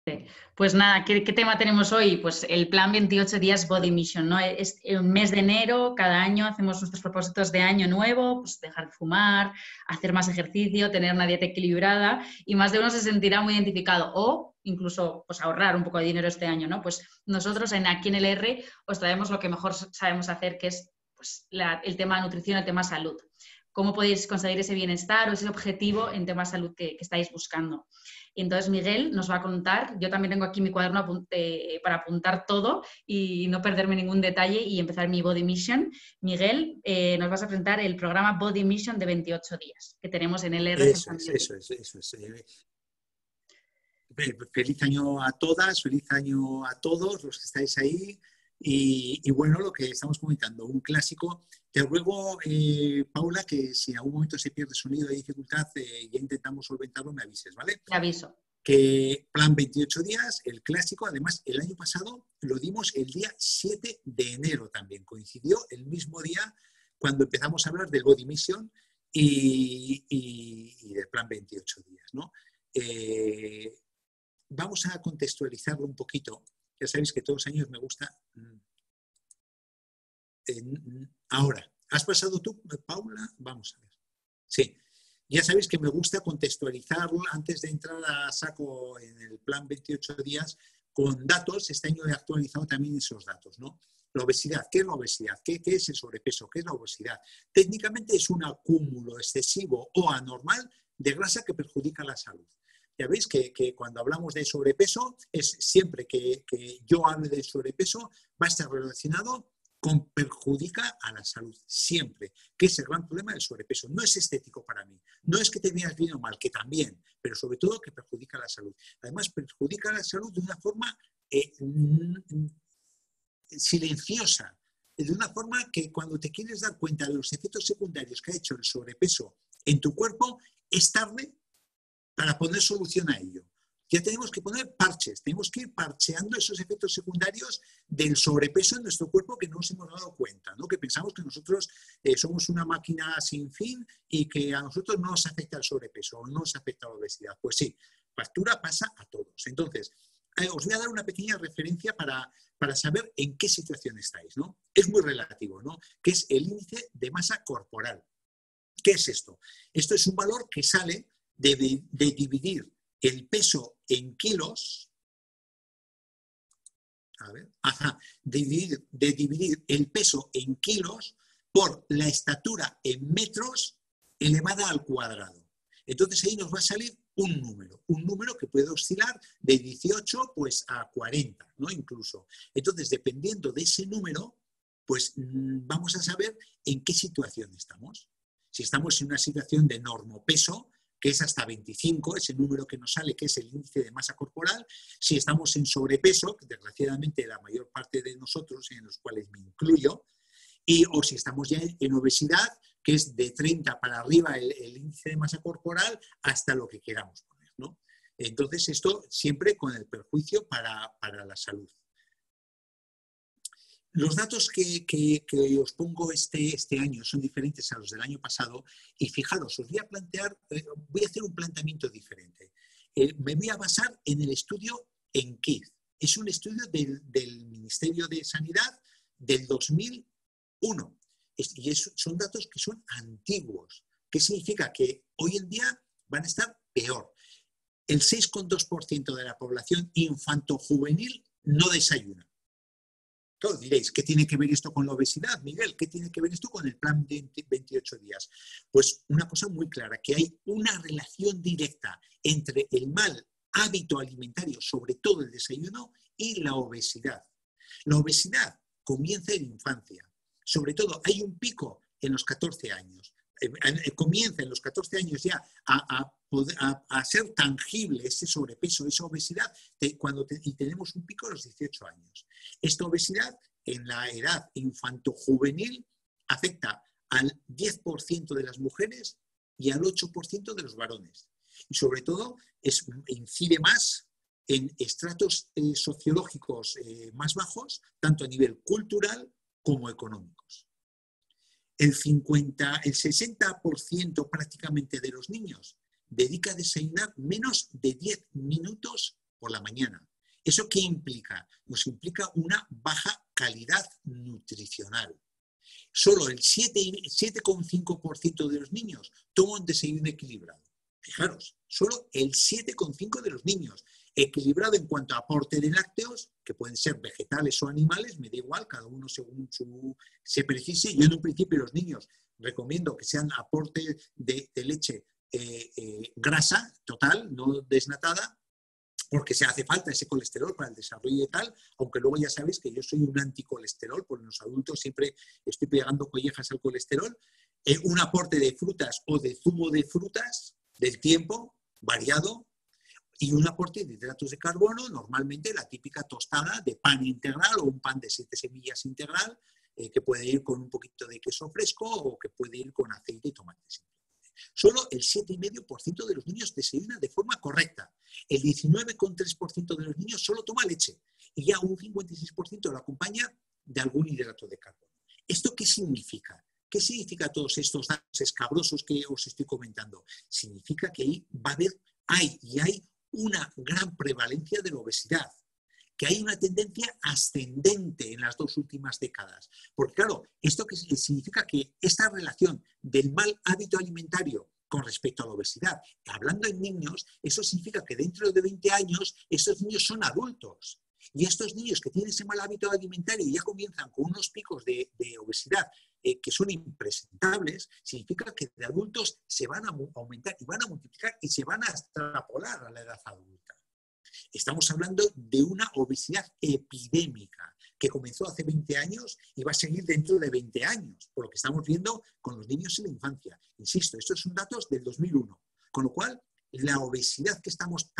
Pues nada, ¿qué tema tenemos hoy? Pues el plan 28 días Body Mission, ¿no? Es el mes de enero, cada año hacemos nuestros propósitos de año nuevo, pues dejar de fumar, hacer más ejercicio, tener una dieta equilibrada y más de uno se sentirá muy identificado o incluso pues ahorrar un poco de dinero este año, ¿no? Pues nosotros aquí en el R os traemos lo que mejor sabemos hacer, que es pues, el tema nutrición, el tema salud. Cómo podéis conseguir ese bienestar o ese objetivo en tema salud que estáis buscando. Y entonces Miguel nos va a contar, yo también tengo aquí mi cuaderno para apuntar todo y no perderme ningún detalle y empezar mi Body Mission. Miguel, nos vas a presentar el programa Body Mission de 28 días que tenemos en el R. Eso es. Feliz año a todas, feliz año a todos los que estáis ahí. Y bueno, lo que estamos comentando, un clásico. Te ruego, Paula, que si en algún momento se pierde sonido y dificultad, ya intentamos solventarlo, me avises, ¿vale? Te aviso. Que plan 28 días, el clásico, además el año pasado lo dimos el día 7 de enero también, coincidió el mismo día cuando empezamos a hablar del Body Mission y del plan 28 días, ¿no? Vamos a contextualizarlo un poquito. Ya sabéis que todos los años me gusta. Ahora, ¿has pasado tú, Paula? Vamos a ver. Sí. Ya sabéis que me gusta contextualizarlo antes de entrar a saco en el plan 28 días con datos. Este año he actualizado también esos datos, ¿no? La obesidad. ¿Qué es la obesidad? ¿Qué es el sobrepeso? ¿Qué es la obesidad? Técnicamente es un acúmulo excesivo o anormal de grasa que perjudica la salud. Ya veis que cuando hablamos de sobrepeso, es siempre que yo hable de sobrepeso, va a estar relacionado con perjudica a la salud, siempre, que es el gran problema del sobrepeso. No es estético para mí, no es que te veas bien o mal, que también, pero sobre todo que perjudica a la salud. Además, perjudica a la salud de una forma silenciosa, de una forma que cuando te quieres dar cuenta de los efectos secundarios que ha hecho el sobrepeso en tu cuerpo, es tarde para poner solución a ello. Ya tenemos que poner parches, tenemos que ir parcheando esos efectos secundarios del sobrepeso en nuestro cuerpo que no nos hemos dado cuenta, ¿no? Que pensamos que nosotros somos una máquina sin fin y que a nosotros no nos afecta el sobrepeso o no nos afecta la obesidad. Pues sí, factura pasa a todos. Entonces, os voy a dar una pequeña referencia para saber en qué situación estáis, ¿no? Es muy relativo, ¿no? Que es el índice de masa corporal. ¿Qué es esto? Esto es un valor que sale de dividir el peso en kilos, de dividir el peso en kilos por la estatura en metros elevada al cuadrado. Entonces ahí nos va a salir un número que puede oscilar de 18 pues, a 40, ¿no? Incluso. Entonces, dependiendo de ese número, pues vamos a saber en qué situación estamos. Si estamos en una situación de normopeso, que es hasta 25, ese número que nos sale, que es el índice de masa corporal. Si estamos en sobrepeso, que desgraciadamente la mayor parte de nosotros, en los cuales me incluyo, o si estamos ya en obesidad, que es de 30 para arriba el índice de masa corporal, hasta lo que queramos poner, ¿no? Entonces, esto siempre con el perjuicio para la salud. Los datos que os pongo este año son diferentes a los del año pasado y fijaros, os voy a plantear, voy a hacer un planteamiento diferente. Me voy a basar en el estudio ENQUID. Es un estudio del Ministerio de Sanidad del 2001 y son datos que son antiguos. ¿Qué significa? Que hoy en día van a estar peor. El 6,2% de la población infanto-juvenil no desayuna. Claro, diréis, ¿qué tiene que ver esto con la obesidad, Miguel? ¿Qué tiene que ver esto con el plan de 28 días? Pues una cosa muy clara, que hay una relación directa entre el mal hábito alimentario, sobre todo el desayuno, y la obesidad. La obesidad comienza en infancia. Sobre todo, hay un pico en los 14 años. Comienza en los 14 años ya a ser tangible ese sobrepeso, esa obesidad, y tenemos un pico a los 18 años. Esta obesidad en la edad infanto-juvenil afecta al 10% de las mujeres y al 8% de los varones. Y sobre todo incide más en estratos sociológicos más bajos, tanto a nivel cultural como económicos. El 60% prácticamente de los niños dedica a desayunar menos de 10 minutos por la mañana. ¿Eso qué implica? Nos implica una baja calidad nutricional. Solo el 7,5% de los niños toma un desayuno equilibrado. Fijaros, solo el 7,5% de los niños. Equilibrado en cuanto a aporte de lácteos, que pueden ser vegetales o animales, me da igual, cada uno según se precise. Yo en un principio los niños recomiendo que sean aporte de leche grasa total, no desnatada, porque se hace falta ese colesterol para el desarrollo y tal, aunque luego ya sabéis que yo soy un anticolesterol, porque en los adultos siempre estoy pegando collejas al colesterol. Un aporte de frutas o de zumo de frutas del tiempo, variado, y un aporte de hidratos de carbono, normalmente la típica tostada de pan integral o un pan de 7 semillas integral, que puede ir con un poquito de queso fresco o que puede ir con aceite y tomate. Solo el 7,5% de los niños desayuna de forma correcta. El 19,3% de los niños solo toma leche y ya un 56% lo acompaña de algún hidrato de carbono. ¿Esto qué significa? ¿Qué significa todos estos datos escabrosos que os estoy comentando? Significa que ahí hay una gran prevalencia de la obesidad, que hay una tendencia ascendente en las 2 últimas décadas. Porque claro, esto que significa que esta relación del mal hábito alimentario con respecto a la obesidad, hablando en niños, eso significa que dentro de 20 años estos niños son adultos. Y estos niños que tienen ese mal hábito alimentario y ya comienzan con unos picos de obesidad que son impresentables, significa que de adultos se van a aumentar y van a multiplicar y se van a extrapolar a la edad adulta. Estamos hablando de una obesidad epidémica que comenzó hace 20 años y va a seguir dentro de 20 años, por lo que estamos viendo con los niños en la infancia. Insisto, estos son datos del 2001, con lo cual la obesidad que estamos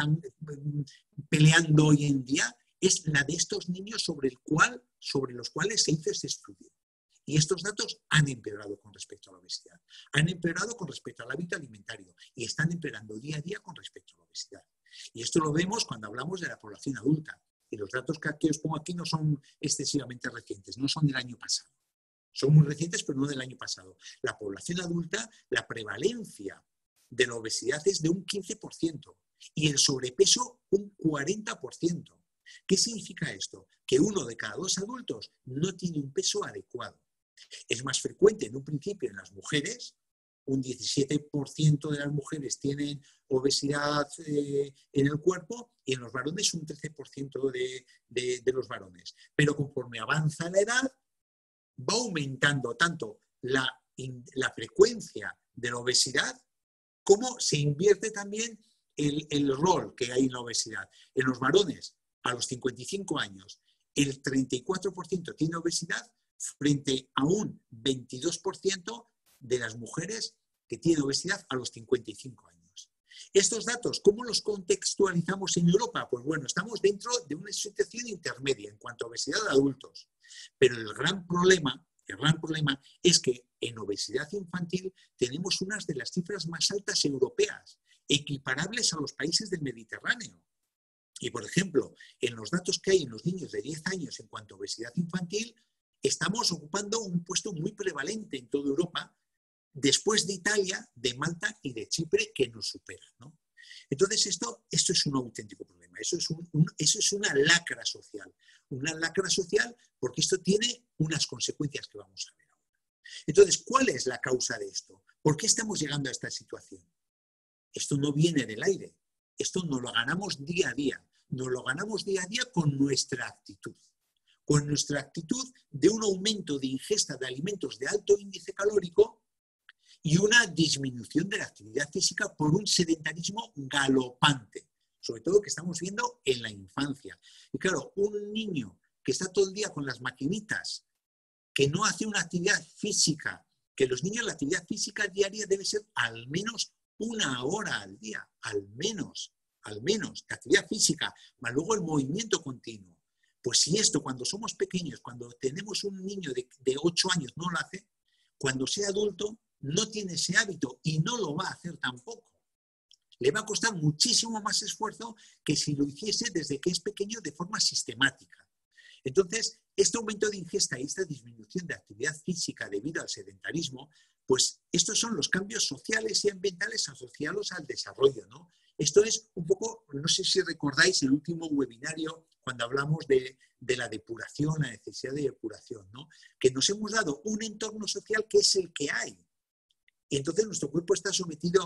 peleando hoy en día es la de estos niños sobre los cuales se hizo este estudio. Y estos datos han empeorado con respecto a la obesidad, han empeorado con respecto al hábito alimentario y están empeorando día a día con respecto a la obesidad. Y esto lo vemos cuando hablamos de la población adulta. Y los datos que os pongo aquí no son excesivamente recientes, no son del año pasado. Son muy recientes, pero no del año pasado. La población adulta, la prevalencia de la obesidad es de un 15% y el sobrepeso un 40%. ¿Qué significa esto? Que 1 de cada 2 adultos no tiene un peso adecuado. Es más frecuente en un principio en las mujeres, un 17% de las mujeres tienen obesidad en el cuerpo y en los varones un 13% de los varones. Pero conforme avanza la edad, va aumentando tanto la frecuencia de la obesidad como se invierte también el rol que hay en la obesidad. En los varones, a los 55 años, el 34% tiene obesidad frente a un 22% de las mujeres que tienen obesidad a los 55 años. Estos datos, ¿cómo los contextualizamos en Europa? Pues bueno, estamos dentro de una situación intermedia en cuanto a obesidad de adultos. Pero el gran problema es que en obesidad infantil tenemos unas de las cifras más altas europeas, equiparables a los países del Mediterráneo. Y, por ejemplo, en los datos que hay en los niños de 10 años en cuanto a obesidad infantil, estamos ocupando un puesto muy prevalente en toda Europa, después de Italia, de Malta y de Chipre, que nos superan, ¿no? Entonces, esto es un auténtico problema. Eso es una lacra social. Una lacra social porque esto tiene unas consecuencias que vamos a ver ahora. Entonces, ¿cuál es la causa de esto? ¿Por qué estamos llegando a esta situación? Esto no viene del aire. Esto nos lo ganamos día a día. Nos lo ganamos día a día con nuestra actitud. Con nuestra actitud de un aumento de ingesta de alimentos de alto índice calórico y una disminución de la actividad física por un sedentarismo galopante, sobre todo que estamos viendo en la infancia. Y claro, un niño que está todo el día con las maquinitas, que no hace una actividad física, que los niños la actividad física diaria debe ser al menos 1 hora al día, al menos, de actividad física, más luego el movimiento continuo. Pues si esto cuando somos pequeños, cuando tenemos un niño de 8 años no lo hace, cuando sea adulto no tiene ese hábito y no lo va a hacer tampoco. Le va a costar muchísimo más esfuerzo que si lo hiciese desde que es pequeño de forma sistemática. Entonces, este aumento de ingesta y esta disminución de actividad física debido al sedentarismo, pues estos son los cambios sociales y ambientales asociados al desarrollo, ¿no? Esto es un poco, no sé si recordáis el último webinario cuando hablamos de la depuración, la necesidad de depuración, ¿no? Que nos hemos dado un entorno social que es el que hay. Y entonces nuestro cuerpo está sometido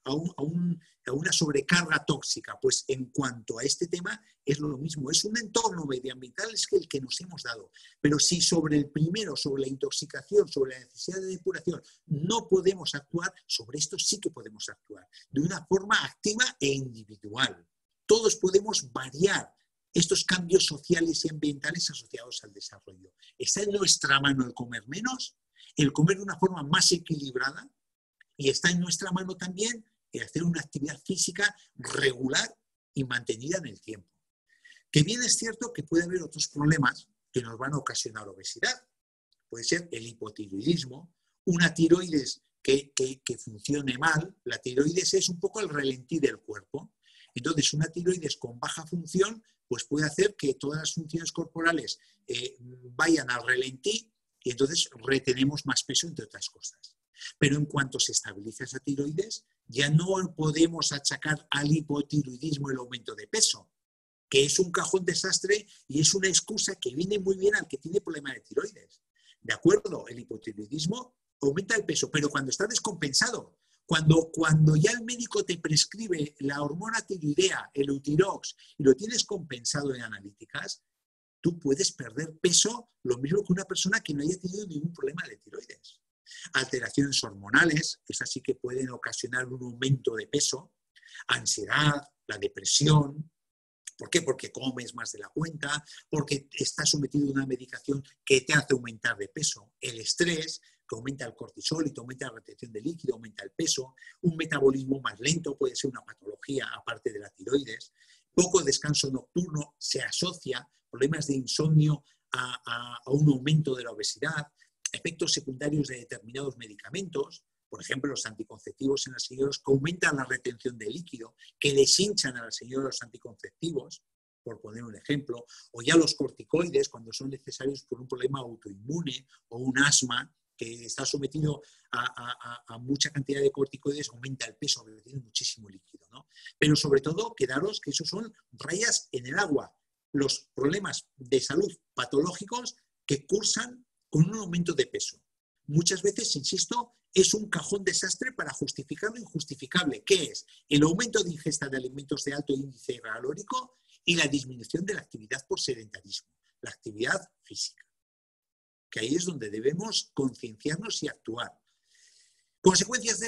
a una sobrecarga tóxica. Pues en cuanto a este tema es lo mismo, es un entorno medioambiental es el que nos hemos dado. Pero si sobre el primero, sobre la intoxicación, sobre la necesidad de depuración, no podemos actuar, sobre esto sí que podemos actuar, de una forma activa e individual. Todos podemos variar estos cambios sociales y ambientales asociados al desarrollo. ¿Está en nuestra mano el comer menos? El comer de una forma más equilibrada. Y está en nuestra mano también el hacer una actividad física regular y mantenida en el tiempo. Que bien es cierto que puede haber otros problemas que nos van a ocasionar obesidad. Puede ser el hipotiroidismo, una tiroides que funcione mal. La tiroides es un poco el relentí del cuerpo. Entonces, una tiroides con baja función pues puede hacer que todas las funciones corporales vayan al relentí y entonces retenemos más peso, entre otras cosas. Pero en cuanto se estabiliza esa tiroides, ya no podemos achacar al hipotiroidismo el aumento de peso, que es un cajón desastre y es una excusa que viene muy bien al que tiene problema de tiroides. ¿De acuerdo? El hipotiroidismo aumenta el peso, pero cuando está descompensado, cuando ya el médico te prescribe la hormona tiroidea, el Eutirox, y lo tienes compensado en analíticas, tú puedes perder peso lo mismo que una persona que no haya tenido ningún problema de tiroides. Alteraciones hormonales, esas sí que pueden ocasionar un aumento de peso, ansiedad, la depresión. ¿Por qué? Porque comes más de la cuenta, porque estás sometido a una medicación que te hace aumentar de peso, el estrés, que aumenta el cortisol y te aumenta la retención de líquido, aumenta el peso, un metabolismo más lento, puede ser una patología aparte de la tiroides, poco descanso nocturno se asocia, problemas de insomnio a un aumento de la obesidad, efectos secundarios de determinados medicamentos, por ejemplo, los anticonceptivos en las señoras que aumentan la retención de líquido, que deshinchan a las señoras los anticonceptivos, por poner un ejemplo, o ya los corticoides cuando son necesarios por un problema autoinmune o un asma que está sometido a mucha cantidad de corticoides, aumenta el peso, porque tiene muchísimo líquido, ¿no? Pero sobre todo, quedaros que esos son rayas en el agua, los problemas de salud patológicos que cursan con un aumento de peso. Muchas veces, insisto, es un cajón desastre para justificar lo injustificable, que es el aumento de ingesta de alimentos de alto índice calórico y la disminución de la actividad por sedentarismo, la actividad física. Que ahí es donde debemos concienciarnos y actuar. Consecuencias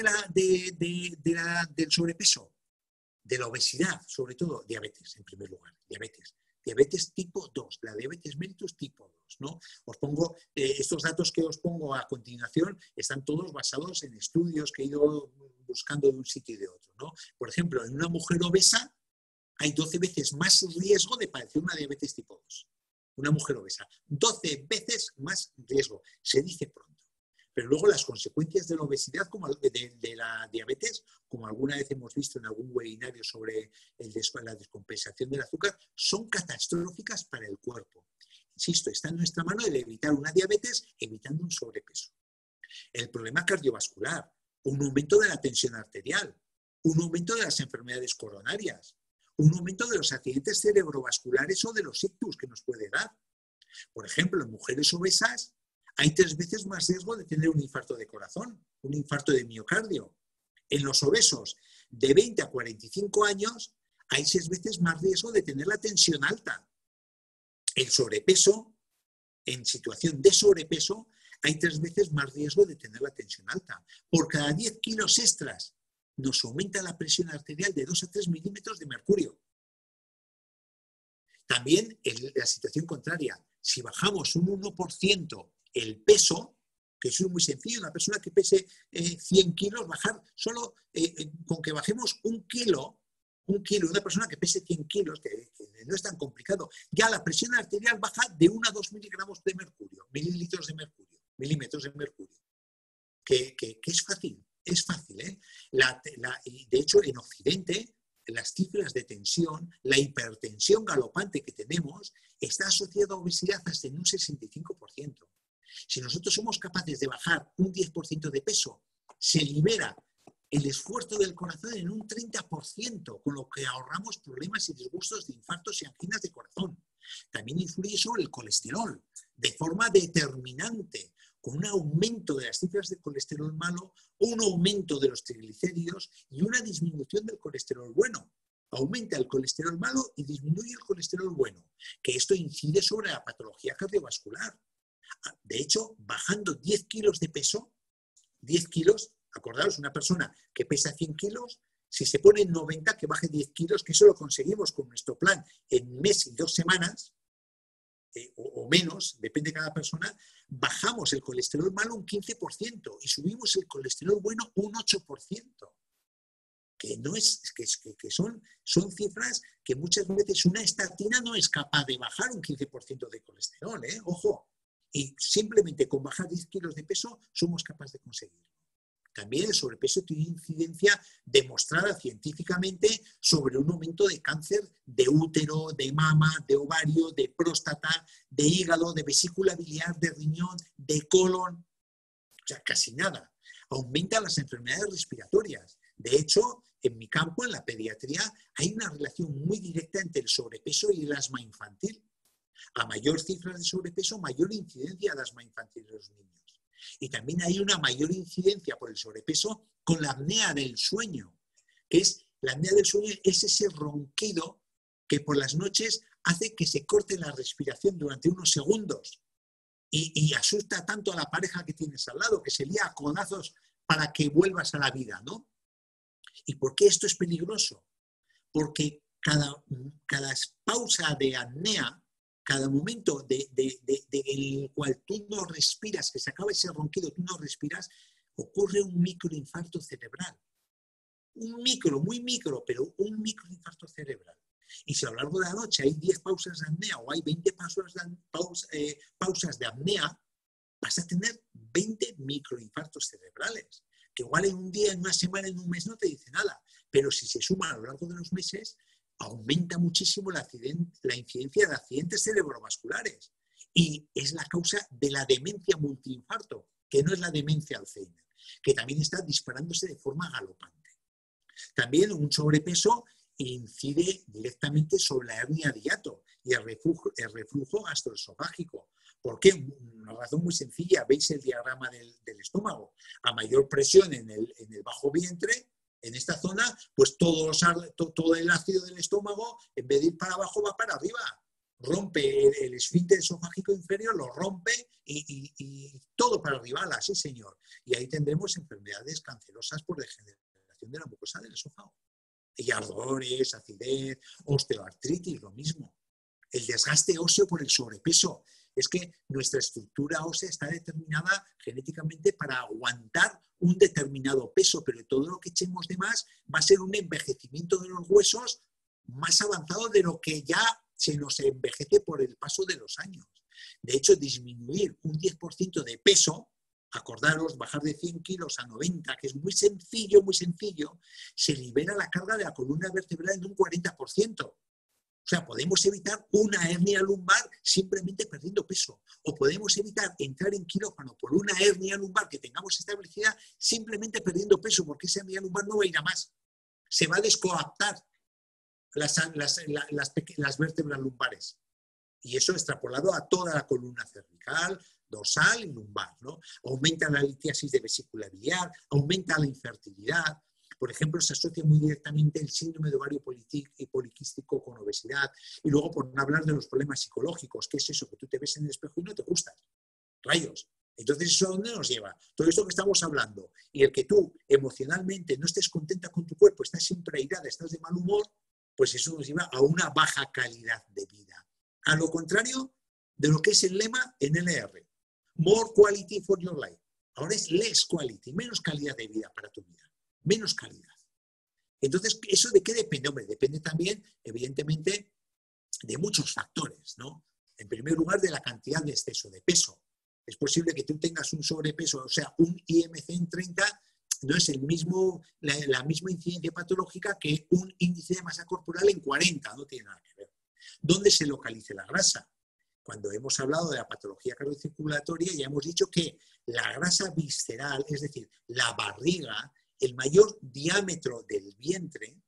del sobrepeso, de la obesidad, sobre todo diabetes, en primer lugar, diabetes tipo 2, la diabetes mellitus tipo 2, ¿no? Os pongo, estos datos que os pongo a continuación están todos basados en estudios que he ido buscando de un sitio y de otro, ¿no? Por ejemplo, en una mujer obesa hay 12 veces más riesgo de padecer una diabetes tipo 2. Una mujer obesa, 12 veces más riesgo, se dice pronto. Pero luego las consecuencias de la obesidad, como de la diabetes, como alguna vez hemos visto en algún webinario sobre la descompensación del azúcar, son catastróficas para el cuerpo. Insisto, está en nuestra mano el evitar una diabetes evitando un sobrepeso. El problema cardiovascular, un aumento de la tensión arterial, un aumento de las enfermedades coronarias, un aumento de los accidentes cerebrovasculares o de los ictus que nos puede dar. Por ejemplo, en mujeres obesas hay 3 veces más riesgo de tener un infarto de corazón, un infarto de miocardio. En los obesos de 20 a 45 años hay 6 veces más riesgo de tener la tensión alta. El sobrepeso, en situación de sobrepeso, hay 3 veces más riesgo de tener la tensión alta. Por cada 10 kilos extras nos aumenta la presión arterial de 2 a 3 milímetros de mercurio. También en la situación contraria, si bajamos un 1% el peso, que es muy sencillo, una persona que pese 100 kilos, bajar solo con que bajemos un kilo, una persona que pese 100 kilos, que no es tan complicado, ya la presión arterial baja de 1 a 2 miligramos de mercurio, mililitros de mercurio, milímetros de mercurio, que es fácil, ¿eh? De hecho, en Occidente, las cifras de tensión, la hipertensión galopante que tenemos, está asociada a obesidad hasta en un 65%. Si nosotros somos capaces de bajar un 10% de peso, se libera el esfuerzo del corazón en un 30%, con lo que ahorramos problemas y disgustos de infartos y anginas de corazón. También influye sobre el colesterol de forma determinante, con un aumento de las cifras de colesterol malo, un aumento de los triglicéridos y una disminución del colesterol bueno. Aumenta el colesterol malo y disminuye el colesterol bueno, que esto incide sobre la patología cardiovascular. De hecho, bajando 10 kilos de peso, 10 kilos, acordaros, una persona que pesa 100 kilos, si se pone en 90, que baje 10 kilos, que eso lo conseguimos con nuestro plan en un mes y 2 semanas, o menos, depende de cada persona, bajamos el colesterol malo un 15% y subimos el colesterol bueno un 8%. Que no es, que son cifras que muchas veces una estatina no es capaz de bajar un 15% de colesterol, ojo. Y simplemente con bajar 10 kilos de peso somos capaces de conseguirlo. También el sobrepeso tiene incidencia demostrada científicamente sobre un aumento de cáncer de útero, de mama, de ovario, de próstata, de hígado, de vesícula biliar, de riñón, de colon. O sea, casi nada. Aumenta las enfermedades respiratorias. De hecho, en mi campo, en la pediatría, hay una relación muy directa entre el sobrepeso y el asma infantil. A mayor cifra de sobrepeso, mayor incidencia de asma infantil en los niños. Y también hay una mayor incidencia por el sobrepeso con la apnea del sueño, que es la apnea del sueño, es ese ronquido que por las noches hace que se corte la respiración durante unos segundos y asusta tanto a la pareja que tienes al lado, que se lía a codazos para que vuelvas a la vida, ¿no? ¿Y por qué esto es peligroso? Porque cada pausa de apnea, cada momento en el cual tú no respiras, que se acaba ese ronquido, tú no respiras, ocurre un microinfarto cerebral. Un micro, muy micro, pero un microinfarto cerebral. Y si a lo largo de la noche hay 10 pausas de apnea o hay 20 pausas de apnea, vas a tener 20 microinfartos cerebrales. Que igual en un día, en una semana, en un mes no te dice nada. Pero si se suman a lo largo de los meses, aumenta muchísimo la incidencia de accidentes cerebrovasculares y es la causa de la demencia multiinfarto, que no es la demencia Alzheimer, que también está disparándose de forma galopante. También un sobrepeso incide directamente sobre la hernia de hiato y el reflujo gastroesofágico. ¿Por qué? Una razón muy sencilla. ¿Veis el diagrama del estómago? A mayor presión en el bajo vientre, en esta zona, pues todo el ácido del estómago, en vez de ir para abajo, va para arriba. Rompe el esfínter esofágico inferior, lo rompe y todo para arriba, sí señor. Y ahí tendremos enfermedades cancerosas por degeneración de la mucosa del esófago. Y ardores, acidez, osteoartritis, lo mismo. El desgaste óseo por el sobrepeso. Es que nuestra estructura ósea está determinada genéticamente para aguantar un determinado peso, pero todo lo que echemos de más va a ser un envejecimiento de los huesos más avanzado de lo que ya se nos envejece por el paso de los años. De hecho, disminuir un 10% de peso, acordaros, bajar de 100 kilos a 90, que es muy sencillo, se libera la carga de la columna vertebral en un 40%. O sea, podemos evitar una hernia lumbar simplemente perdiendo peso. O podemos evitar entrar en quirófano por una hernia lumbar que tengamos establecida simplemente perdiendo peso, porque esa hernia lumbar no va a ir a más. Se va a descoaptar las vértebras lumbares. Y eso extrapolado a toda la columna cervical, dorsal y lumbar, ¿no? Aumenta la litiasis de vesícula biliar, aumenta la infertilidad. Por ejemplo, se asocia muy directamente el síndrome de ovario poliquístico con obesidad. Y luego, por no hablar de los problemas psicológicos, ¿qué es eso? Que tú te ves en el espejo y no te gustas. Rayos. Entonces, ¿eso a dónde nos lleva? Todo esto que estamos hablando. Y el que tú emocionalmente no estés contenta con tu cuerpo, estás siempre airada, estás de mal humor, pues eso nos lleva a una baja calidad de vida. A lo contrario de lo que es el lema en LR. More quality for your life. Ahora es less quality, menos calidad de vida para tu vida. Menos calidad. Entonces, ¿eso de qué depende? Hombre, depende también, evidentemente, de muchos factores, ¿no? En primer lugar, de la cantidad de exceso de peso. Es posible que tú tengas un sobrepeso, o sea, un IMC en 30 no es la misma incidencia patológica que un índice de masa corporal en 40, no tiene nada que ver. ¿Dónde se localiza la grasa? Cuando hemos hablado de la patología cardiocirculatoria, ya hemos dicho que la grasa visceral, es decir, la barriga, el mayor diámetro del vientre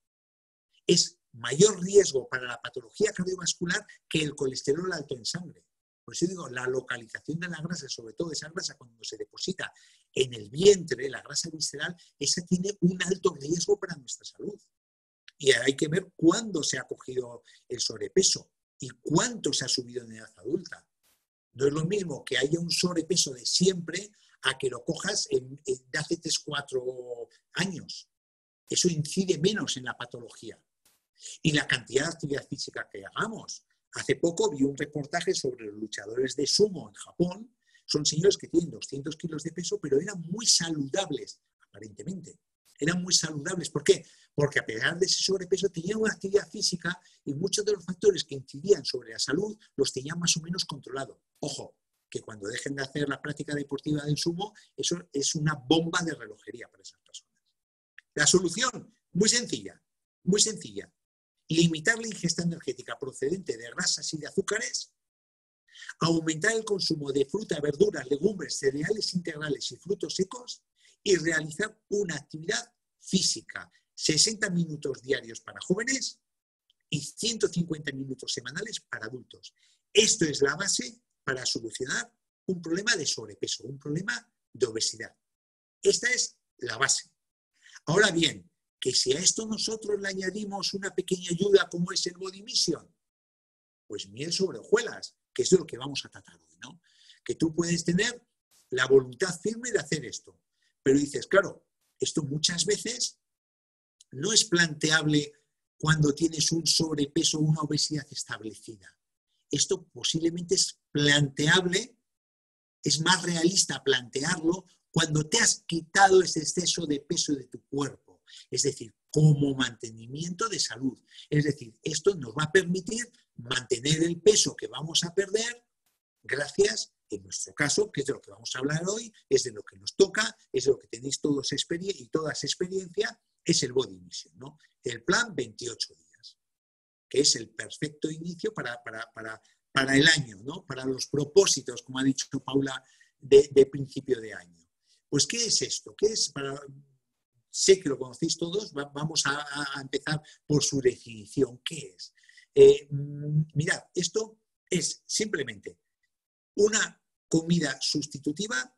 es mayor riesgo para la patología cardiovascular que el colesterol alto en sangre. Por eso digo, la localización de la grasa, sobre todo esa grasa cuando se deposita en el vientre, la grasa visceral, esa tiene un alto riesgo para nuestra salud. Y hay que ver cuándo se ha cogido el sobrepeso y cuánto se ha subido en edad adulta. No es lo mismo que haya un sobrepeso de siempre a que lo cojas de hace 3-4 años. Eso incide menos en la patología. Y la cantidad de actividad física que hagamos. Hace poco vi un reportaje sobre los luchadores de sumo en Japón. Son señores que tienen 200 kilos de peso, pero eran muy saludables, aparentemente. Eran muy saludables. ¿Por qué? Porque a pesar de ese sobrepeso tenían una actividad física y muchos de los factores que incidían sobre la salud los tenían más o menos controlados. Ojo, que cuando dejen de hacer la práctica deportiva del sumo, eso es una bomba de relojería para esas personas. La solución, muy sencilla, muy sencilla. Limitar la ingesta energética procedente de grasas y de azúcares, aumentar el consumo de fruta, verduras, legumbres, cereales integrales y frutos secos y realizar una actividad física, 60 minutos diarios para jóvenes y 150 minutos semanales para adultos. Esto es la base para solucionar un problema de sobrepeso, un problema de obesidad. Esta es la base. Ahora bien, que si a esto nosotros le añadimos una pequeña ayuda como es el Body Mission, pues miel sobre hojuelas, que es de lo que vamos a tratar hoy, ¿no? Que tú puedes tener la voluntad firme de hacer esto, pero dices, claro, esto muchas veces no es planteable cuando tienes un sobrepeso o una obesidad establecida. Esto posiblemente es planteable, es más realista plantearlo cuando te has quitado ese exceso de peso de tu cuerpo. Es decir, como mantenimiento de salud. Es decir, esto nos va a permitir mantener el peso que vamos a perder gracias, en nuestro caso, que es de lo que vamos a hablar hoy, es de lo que nos toca, es de lo que tenéis todos y todas experiencia, es el Body Mission, ¿no? El plan 28 días, que es el perfecto inicio para el año, ¿no? Para los propósitos, como ha dicho Paula, de principio de año. Pues, ¿qué es esto? ¿Qué es Sé que lo conocéis todos, vamos a empezar por su definición. ¿Qué es? Mirad, esto es simplemente una comida sustitutiva.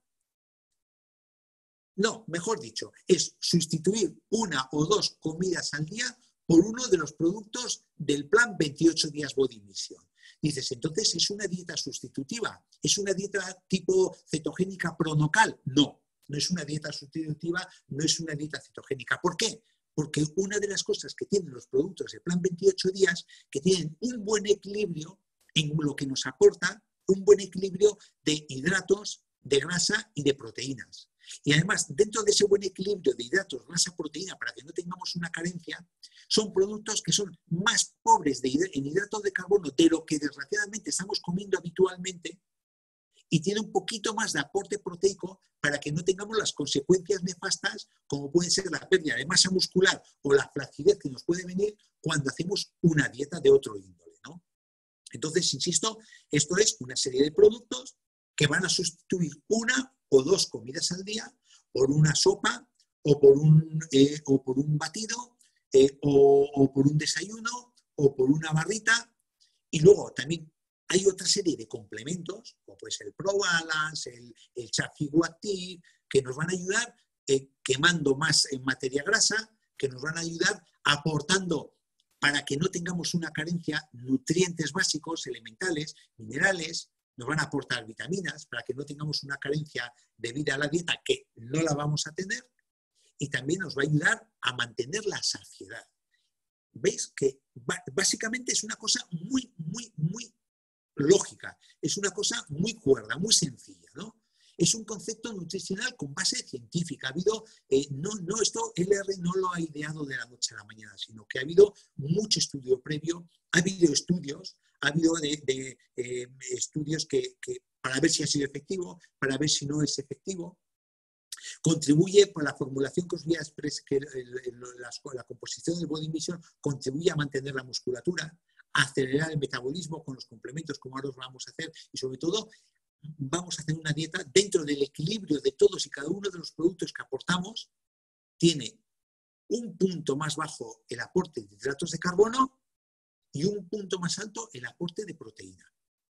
No, mejor dicho, es sustituir 1 o 2 comidas al día por uno de los productos del plan 28 días Body Mission. Dices, entonces, ¿es una dieta sustitutiva? ¿Es una dieta tipo cetogénica pronocal? No, no es una dieta sustitutiva, no es una dieta cetogénica. ¿Por qué? Porque una de las cosas que tienen los productos del plan 28 días, que tienen un buen equilibrio en lo que nos aporta, un buen equilibrio de hidratos, de grasa y de proteínas. Y además, dentro de ese buen equilibrio de hidratos, grasa, proteína, para que no tengamos una carencia, son productos que son más pobres en hidratos de carbono de lo que desgraciadamente estamos comiendo habitualmente y tiene un poquito más de aporte proteico para que no tengamos las consecuencias nefastas como pueden ser la pérdida de masa muscular o la flacidez que nos puede venir cuando hacemos una dieta de otro índole, ¿no? Entonces, insisto, esto es una serie de productos que van a sustituir 1 o 2 comidas al día por una sopa o por un batido o por un desayuno o por una barrita. Y luego también hay otra serie de complementos, como puede ser el Pro Balance, el Chafigu Active, que nos van a ayudar quemando más en materia grasa, que nos van a ayudar aportando para que no tengamos una carencia nutrientes básicos, elementales, minerales, nos van a aportar vitaminas para que no tengamos una carencia debida a la dieta que no la vamos a tener y también nos va a ayudar a mantener la saciedad. ¿Veis? Que básicamente es una cosa muy, muy, muy lógica, es una cosa muy cuerda, muy sencilla, ¿no? Es un concepto nutricional con base científica. Ha habido, esto LR no lo ha ideado de la noche a la mañana, sino que ha habido mucho estudio previo, ha habido estudios, estudios que para ver si ha sido efectivo, para ver si no es efectivo. Contribuye por la formulación que os voy a expresar, que la composición del Body Mission contribuye a mantener la musculatura, a acelerar el metabolismo con los complementos como ahora os vamos a hacer y sobre todo vamos a hacer una dieta dentro del equilibrio de todos y cada uno de los productos que aportamos tiene un punto más bajo el aporte de hidratos de carbono y un punto más alto el aporte de proteína.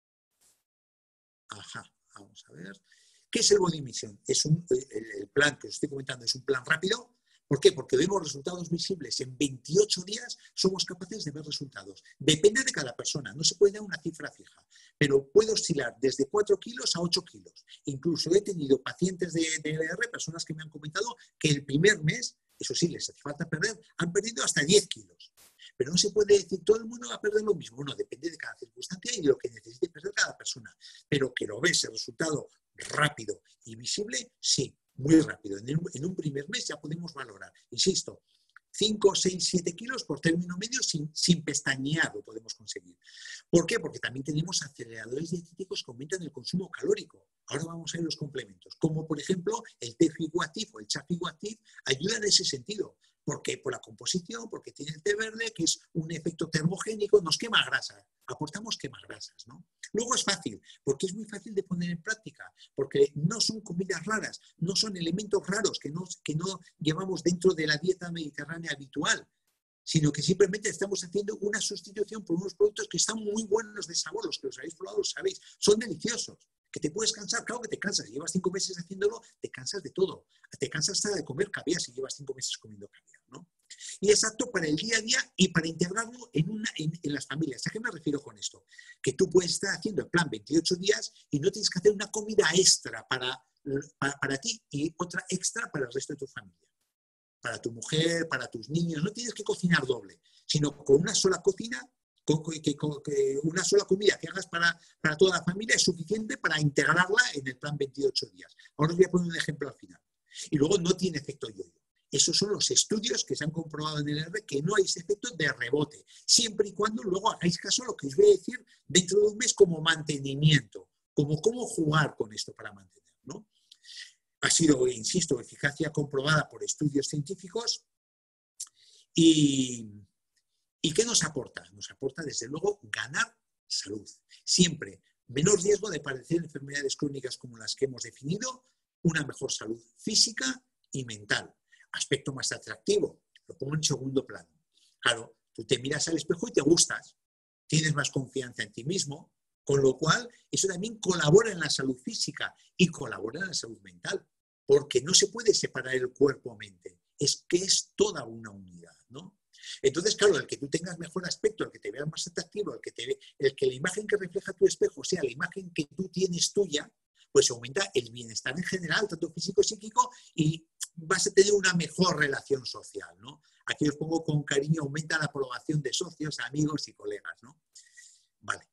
Ajá, vamos a ver. ¿Qué es el Body Mission? El plan que os estoy comentando es un plan rápido. ¿Por qué? Porque vemos resultados visibles. En 28 días somos capaces de ver resultados. Depende de cada persona, no se puede dar una cifra fija, pero puede oscilar desde 4 kilos a 8 kilos. Incluso he tenido pacientes de LR, personas que me han comentado que el primer mes, eso sí, les hace falta perder, han perdido hasta 10 kilos. Pero no se puede decir todo el mundo va a perder lo mismo. No, depende de cada circunstancia y de lo que necesite perder cada persona. Pero que lo ves el resultado rápido y visible, sí, muy rápido. En un primer mes ya podemos valorar. Insisto, 5, 6, 7 kilos por término medio sin pestañear lo podemos conseguir. ¿Por qué? Porque también tenemos aceleradores dietéticos que aumentan el consumo calórico. Ahora vamos a ver los complementos, como por ejemplo el T-Figuactiv o el Cha-Figuactiv ayudan en ese sentido. Porque por la composición, porque tiene el té verde, que es un efecto termogénico, nos quema grasa, aportamos quemagrasas, ¿no? Luego es fácil, porque es muy fácil de poner en práctica, porque no son comidas raras, no son elementos raros que no llevamos dentro de la dieta mediterránea habitual, sino que simplemente estamos haciendo una sustitución por unos productos que están muy buenos de sabor, los que los habéis probado los sabéis, son deliciosos. ¿Que te puedes cansar? Claro que te cansas. Llevas 5 meses haciéndolo, te cansas de todo. Te cansas hasta de comer caviar si llevas 5 meses comiendo caviar, ¿no? Y es apto para el día a día y para integrarlo en las familias. ¿A qué me refiero con esto? Que tú puedes estar haciendo el plan 28 días y no tienes que hacer una comida extra para ti y otra extra para el resto de tu familia. Para tu mujer, para tus niños. No tienes que cocinar doble, sino con una sola cocina. Una sola comida que hagas para toda la familia es suficiente para integrarla en el plan 28 días. Ahora os voy a poner un ejemplo al final. Y luego no tiene efecto yo-yo. Esos son los estudios que se han comprobado en el R que no hay ese efecto de rebote, siempre y cuando luego hagáis caso a lo que os voy a decir dentro de un mes como mantenimiento, como cómo jugar con esto para mantener, ¿no? Ha sido, insisto, eficacia comprobada por estudios científicos ¿Y qué nos aporta? Nos aporta, desde luego, ganar salud. Siempre menor riesgo de padecer enfermedades crónicas como las que hemos definido, una mejor salud física y mental. Aspecto más atractivo, lo pongo en segundo plano. Claro, tú te miras al espejo y te gustas, tienes más confianza en ti mismo, con lo cual eso también colabora en la salud física y colabora en la salud mental, porque no se puede separar el cuerpo-mente, es que es toda una unidad, ¿no? Entonces, claro, el que tú tengas mejor aspecto, el que te veas más atractivo, el que la imagen que refleja tu espejo sea la imagen que tú tienes tuya, pues aumenta el bienestar en general, tanto físico, psíquico, y vas a tener una mejor relación social, ¿no? Aquí os pongo con cariño, aumenta la aprobación de socios, amigos y colegas, ¿no? Vale.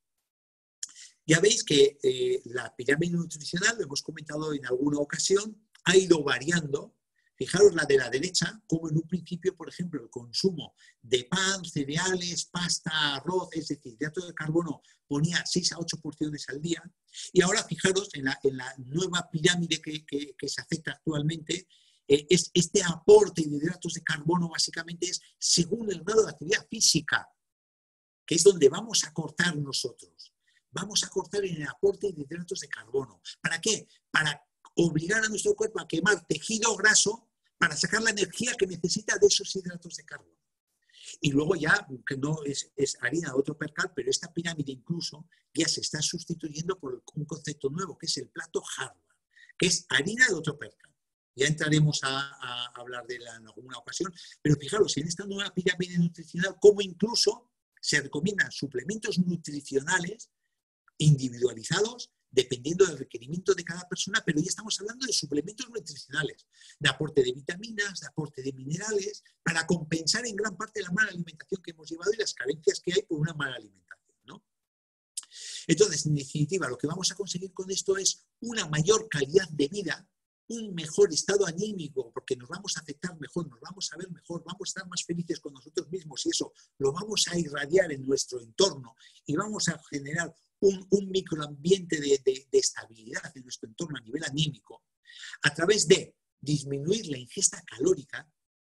Ya veis que la pirámide nutricional, lo hemos comentado en alguna ocasión, ha ido variando. Fijaros la de la derecha, como en un principio, por ejemplo, el consumo de pan, cereales, pasta, arroz, es decir, hidrato de carbono, ponía 6 a 8 porciones al día. Y ahora fijaros en la nueva pirámide que se acepta actualmente, este aporte de hidratos de carbono básicamente es según el grado de actividad física, que es donde vamos a cortar nosotros. Vamos a cortar en el aporte de hidratos de carbono. ¿Para qué? Para obligar a nuestro cuerpo a quemar tejido graso para sacar la energía que necesita de esos hidratos de carbono. Y luego ya, que no es harina de otro percal, pero esta pirámide incluso ya se está sustituyendo por un concepto nuevo, que es el plato Harvard, que es harina de otro percal. Ya entraremos a hablar de él en alguna ocasión, pero fijaros, en esta nueva pirámide nutricional, cómo incluso se recomiendan suplementos nutricionales individualizados dependiendo del requerimiento de cada persona, pero ya estamos hablando de suplementos nutricionales, de aporte de vitaminas, de aporte de minerales, para compensar en gran parte la mala alimentación que hemos llevado y las carencias que hay por una mala alimentación, ¿no? Entonces, en definitiva, lo que vamos a conseguir con esto es una mayor calidad de vida, un mejor estado anímico, porque nos vamos a aceptar mejor, nos vamos a ver mejor, vamos a estar más felices con nosotros mismos y eso lo vamos a irradiar en nuestro entorno y vamos a generar un microambiente de estabilidad en nuestro entorno a nivel anímico, a través de disminuir la ingesta calórica,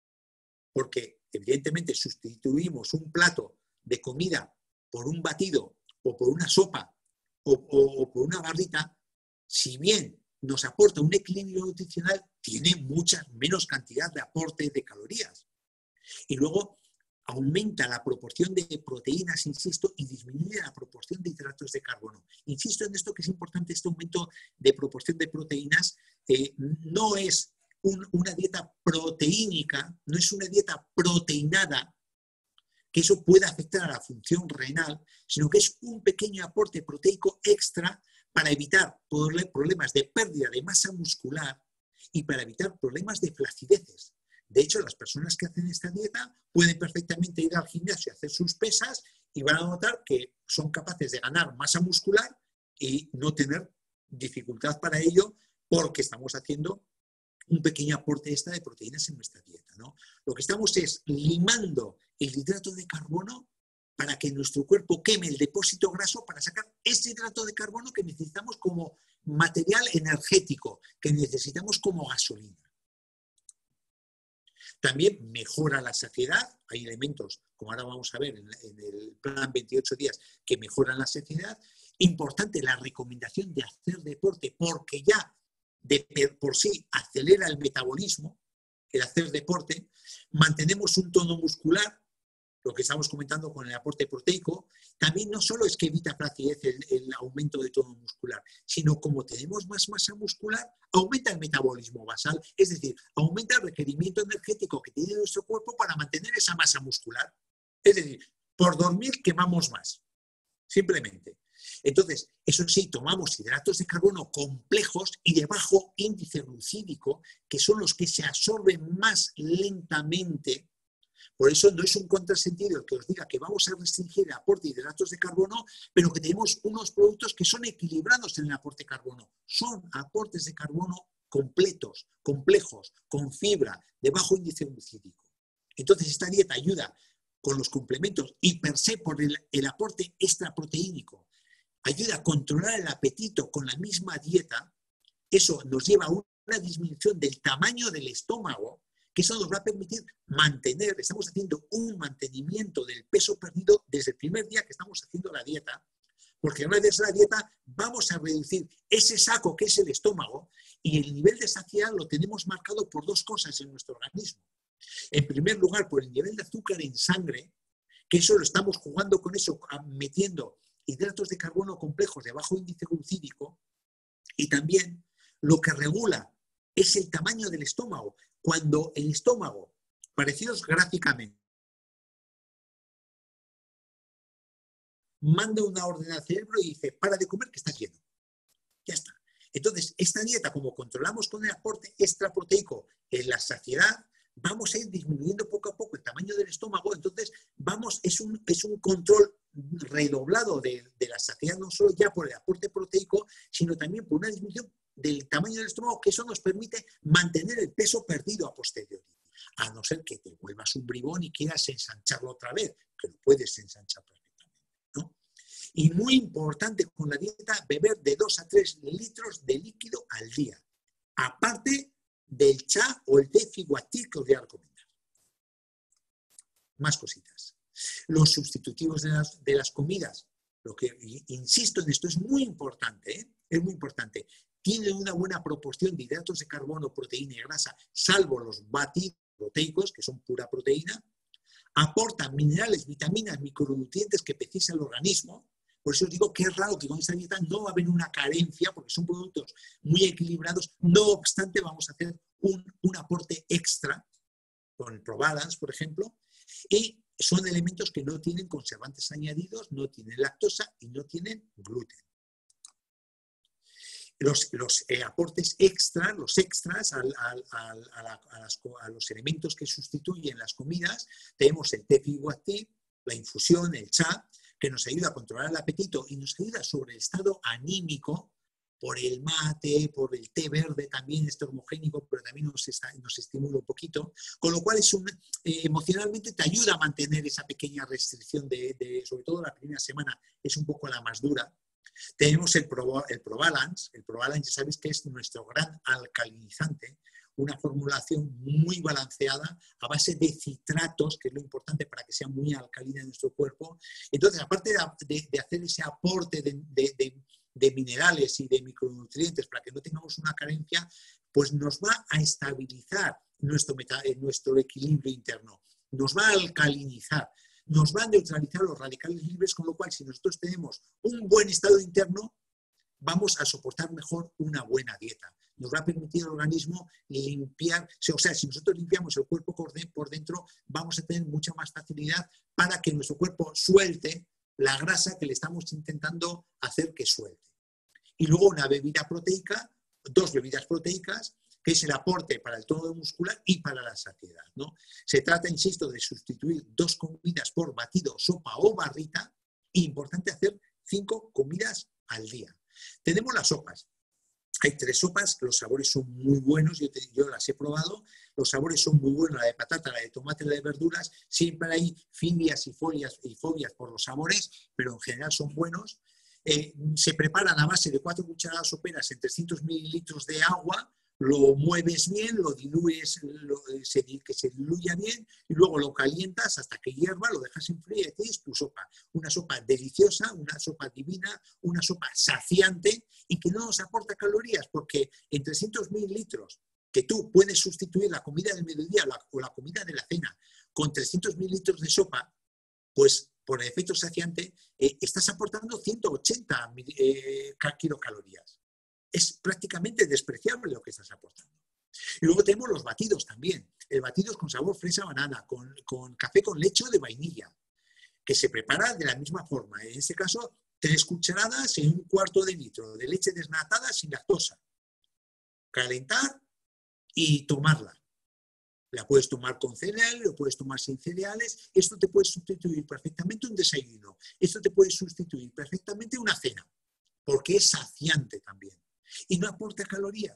porque evidentemente sustituimos un plato de comida por un batido o por una sopa o por una barrita, si bien nos aporta un equilibrio nutricional, tiene mucha menos cantidad de aporte de calorías. Y luego aumenta la proporción de proteínas, insisto, y disminuye la proporción de hidratos de carbono. Insisto en esto que es importante, este aumento de proporción de proteínas no es una dieta proteínica, no es una dieta proteinada, que eso pueda afectar a la función renal, sino que es un pequeño aporte proteico extra para evitar problemas de pérdida de masa muscular y para evitar problemas de flacideces. De hecho, las personas que hacen esta dieta pueden perfectamente ir al gimnasio a hacer sus pesas y van a notar que son capaces de ganar masa muscular y no tener dificultad para ello porque estamos haciendo un pequeño aporte extra de proteínas en nuestra dieta, ¿no? Lo que estamos es limando el hidrato de carbono para que nuestro cuerpo queme el depósito graso para sacar ese hidrato de carbono que necesitamos como material energético, que necesitamos como gasolina. También mejora la saciedad. Hay elementos, como ahora vamos a ver en el plan 28 días, que mejoran la saciedad. Importante la recomendación de hacer deporte, porque ya por sí acelera el metabolismo, el hacer deporte. Mantenemos un tono muscular, lo que estamos comentando con el aporte proteico. También no solo es que evita flacidez el aumento de tono muscular, sino como tenemos más masa muscular, aumenta el metabolismo basal, es decir, aumenta el requerimiento energético que tiene nuestro cuerpo para mantener esa masa muscular. Es decir, por dormir quemamos más, simplemente. Entonces, eso sí, tomamos hidratos de carbono complejos y de bajo índice glucídico, que son los que se absorben más lentamente. Por eso no es un contrasentido el que os diga que vamos a restringir el aporte de hidratos de carbono, pero que tenemos unos productos que son equilibrados en el aporte de carbono. Son aportes de carbono completos, complejos, con fibra, de bajo índice glucídico. Entonces, esta dieta ayuda con los complementos y per se por el aporte extraproteínico. Ayuda a controlar el apetito con la misma dieta. Eso nos lleva a una disminución del tamaño del estómago, que eso nos va a permitir mantener, estamos haciendo un mantenimiento del peso perdido desde el primer día que estamos haciendo la dieta, porque gracias a la dieta vamos a reducir ese saco que es el estómago y el nivel de saciedad lo tenemos marcado por dos cosas en nuestro organismo. En primer lugar, por el nivel de azúcar en sangre, que eso lo estamos jugando con eso, metiendo hidratos de carbono complejos de bajo índice glucídico, y también lo que regula es el tamaño del estómago. Cuando el estómago, parecidos gráficamente, manda una orden al cerebro y dice, para de comer que estás lleno. Ya está. Entonces, esta dieta, como controlamos con el aporte extraproteico en la saciedad, vamos a ir disminuyendo poco a poco el tamaño del estómago. Entonces, es un control redoblado de la saciedad, no solo ya por el aporte proteico, sino también por una disminución del tamaño del estómago, que eso nos permite mantener el peso perdido a posteriori. A no ser que te vuelvas un bribón y quieras ensancharlo otra vez, que lo puedes ensanchar perfectamente, ¿no? Y muy importante con la dieta, beber de 2 a 3 litros de líquido al día, aparte del chá o el té figuatí que os voy a recomendar. Más cositas. Los sustitutivos de las comidas, lo que insisto en esto, es muy importante, ¿eh? Es muy importante. Tienen una buena proporción de hidratos de carbono, proteína y grasa, salvo los batidos proteicos, que son pura proteína. Aportan minerales, vitaminas, micronutrientes que precisa el organismo. Por eso os digo que es raro que con esta dieta no va a haber una carencia, porque son productos muy equilibrados. No obstante, vamos a hacer un aporte extra con el ProBalance, por ejemplo, y son elementos que no tienen conservantes añadidos, no tienen lactosa y no tienen gluten. Los aportes extras, los extras a los elementos que sustituyen las comidas, tenemos el té figuatí, la infusión, el chá, que nos ayuda a controlar el apetito y nos ayuda sobre el estado anímico, por el mate, por el té verde también es termogénico, pero también nos estimula un poquito, con lo cual emocionalmente te ayuda a mantener esa pequeña restricción sobre todo la primera semana, es un poco la más dura. Tenemos el ProBalance. El ProBalance ya sabéis que es nuestro gran alcalinizante, una formulación muy balanceada a base de citratos, que es lo importante para que sea muy alcalina en nuestro cuerpo. Entonces, aparte de hacer ese aporte de minerales y de micronutrientes para que no tengamos una carencia, pues nos va a estabilizar nuestro equilibrio interno, nos va a alcalinizar, nos va a neutralizar los radicales libres, con lo cual si nosotros tenemos un buen estado interno, vamos a soportar mejor una buena dieta. Nos va a permitir al organismo limpiar, o sea, si nosotros limpiamos el cuerpo por dentro, vamos a tener mucha más facilidad para que nuestro cuerpo suelte la grasa que le estamos intentando hacer que suelte. Y luego una bebida proteica, 2 bebidas proteicas, que es el aporte para el tono muscular y para la saciedad, ¿no? Se trata, insisto, de sustituir 2 comidas por batido, sopa o barrita, e importante hacer 5 comidas al día. Tenemos las sopas. Hay 3 sopas, los sabores son muy buenos, yo las he probado, los sabores son muy buenos, la de patata, la de tomate, la de verduras, siempre hay filias y fobias por los sabores, pero en general son buenos. Se preparan a base de 4 cucharadas soperas en 300 mililitros de agua, lo mueves bien, lo diluyes, que se diluya bien, y luego lo calientas hasta que hierva, lo dejas enfriar y tienes tu sopa. Una sopa deliciosa, una sopa divina, una sopa saciante y que no nos aporta calorías, porque en 300 mililitros que tú puedes sustituir la comida del mediodía o la comida de la cena con 300 mililitros de sopa, pues por el efecto saciante estás aportando 180 kilocalorías. Es prácticamente despreciable lo que estás aportando. Y luego tenemos los batidos también. El batido es con sabor fresa-banana, con café con leche o de vainilla, que se prepara de la misma forma. En este caso, 3 cucharadas en 1/4 de litro de leche desnatada sin lactosa. Calentar y tomarla. La puedes tomar con cereales, lo puedes tomar sin cereales. Esto te puede sustituir perfectamente un desayuno. Esto te puede sustituir perfectamente una cena, porque es saciante también. Y no aporta calorías.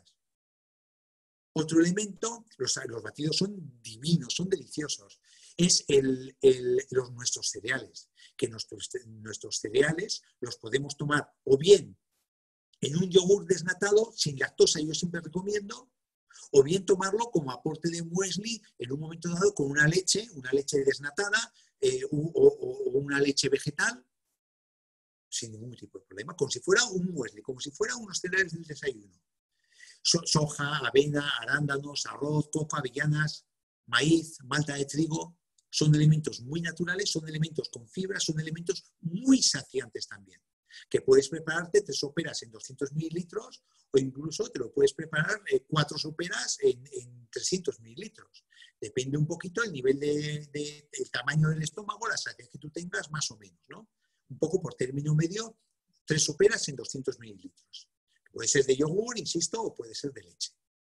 Otro elemento, los batidos son divinos, son deliciosos, es nuestros cereales, que nuestros cereales los podemos tomar o bien en un yogur desnatado, sin lactosa, yo siempre recomiendo, o bien tomarlo como aporte de muesli en un momento dado con una leche desnatada o una leche vegetal, sin ningún tipo de problema, como si fuera un muesli, como si fuera unos cereales del desayuno. Soja, avena, arándanos, arroz, coco, avellanas, maíz, malta de trigo, son elementos muy naturales, son elementos con fibra, son elementos muy saciantes también, que puedes prepararte 3 soperas en 200 mililitros o incluso te lo puedes preparar 4 soperas en 300 mililitros. Depende un poquito del nivel el tamaño del estómago, la saciedad que tú tengas, más o menos, ¿no? Un poco por término medio, 3 soperas en 200 mililitros. Puede ser de yogur, insisto, o puede ser de leche.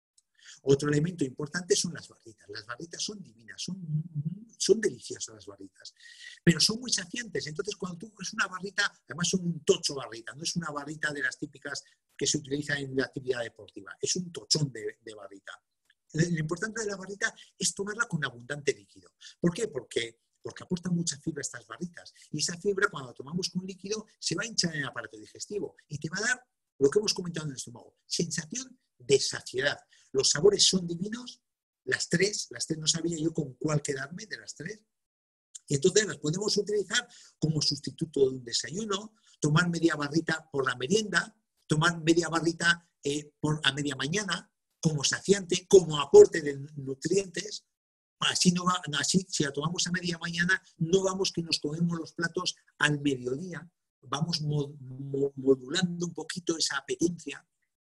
Otro elemento importante son las barritas. Las barritas son divinas, son deliciosas las barritas, pero son muy saciantes. Entonces, cuando tú coges una barrita, además son un tocho barrita, no es una barrita de las típicas que se utilizan en la actividad deportiva, es un tochón de barrita. Lo importante de la barrita es tomarla con abundante líquido. ¿Por qué? Porque aportan mucha fibra estas barritas. Y esa fibra, cuando la tomamos con líquido, se va a hinchar en el aparato digestivo y te va a dar lo que hemos comentado en el estómago, sensación de saciedad. Los sabores son divinos, las tres no sabía yo con cuál quedarme de las 3. Y entonces las podemos utilizar como sustituto de un desayuno, tomar media barrita por la merienda, tomar media barrita a media mañana, como saciante, como aporte de nutrientes. Así, si la tomamos a media mañana, no vamos que nos comemos los platos al mediodía, vamos modulando un poquito esa apetencia.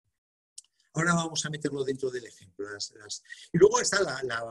Ahora vamos a meterlo dentro del ejemplo. Y luego está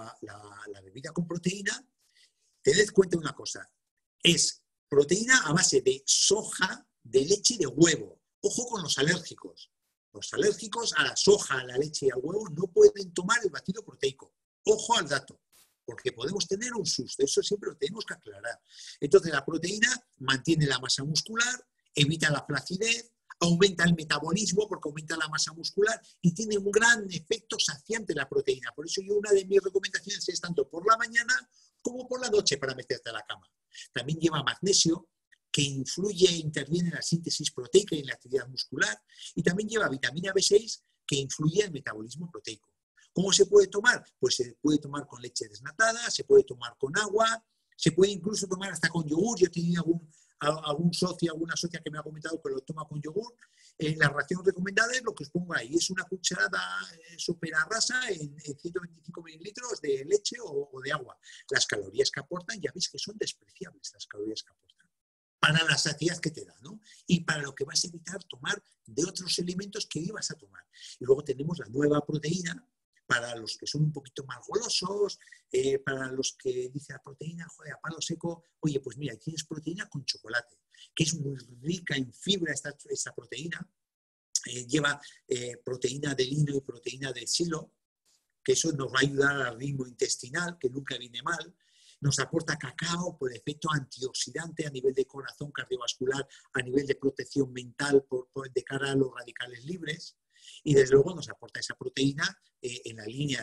la bebida con proteína. Tened cuenta una cosa, es proteína a base de soja, de leche y de huevo. Ojo con los alérgicos. Los alérgicos a la soja, a la leche y al huevo no pueden tomar el batido proteico. Ojo al dato, porque podemos tener un susto, eso siempre lo tenemos que aclarar. Entonces la proteína mantiene la masa muscular, evita la flacidez, aumenta el metabolismo porque aumenta la masa muscular y tiene un gran efecto saciante la proteína. Por eso una de mis recomendaciones es tanto por la mañana como por la noche para meterte a la cama. También lleva magnesio, que interviene en la síntesis proteica y en la actividad muscular, y también lleva vitamina B6, que influye en el metabolismo proteico. ¿Cómo se puede tomar? Pues se puede tomar con leche desnatada, se puede tomar con agua, se puede incluso tomar hasta con yogur. Yo he tenido alguna socia que me ha comentado que lo toma con yogur. La ración recomendada es lo que os pongo ahí, es una cucharada sopera rasa en 125 mililitros de leche o de agua. Las calorías que aportan, ya veis que son despreciables las calorías que aportan, para la saciedad que te da, ¿no? Y para lo que vas a evitar tomar de otros alimentos que ibas a tomar. Y luego tenemos la nueva proteína, para los que son un poquito más golosos, para los que dice la proteína, joder, a palo seco, oye, pues mira, tienes proteína con chocolate, que es muy rica en fibra esta proteína, lleva proteína de lino y proteína de silo, que eso nos va a ayudar al ritmo intestinal, que nunca viene mal. Nos aporta cacao por efecto antioxidante a nivel de corazón cardiovascular, a nivel de protección mental de cara a los radicales libres. Y desde luego nos aporta esa proteína en la línea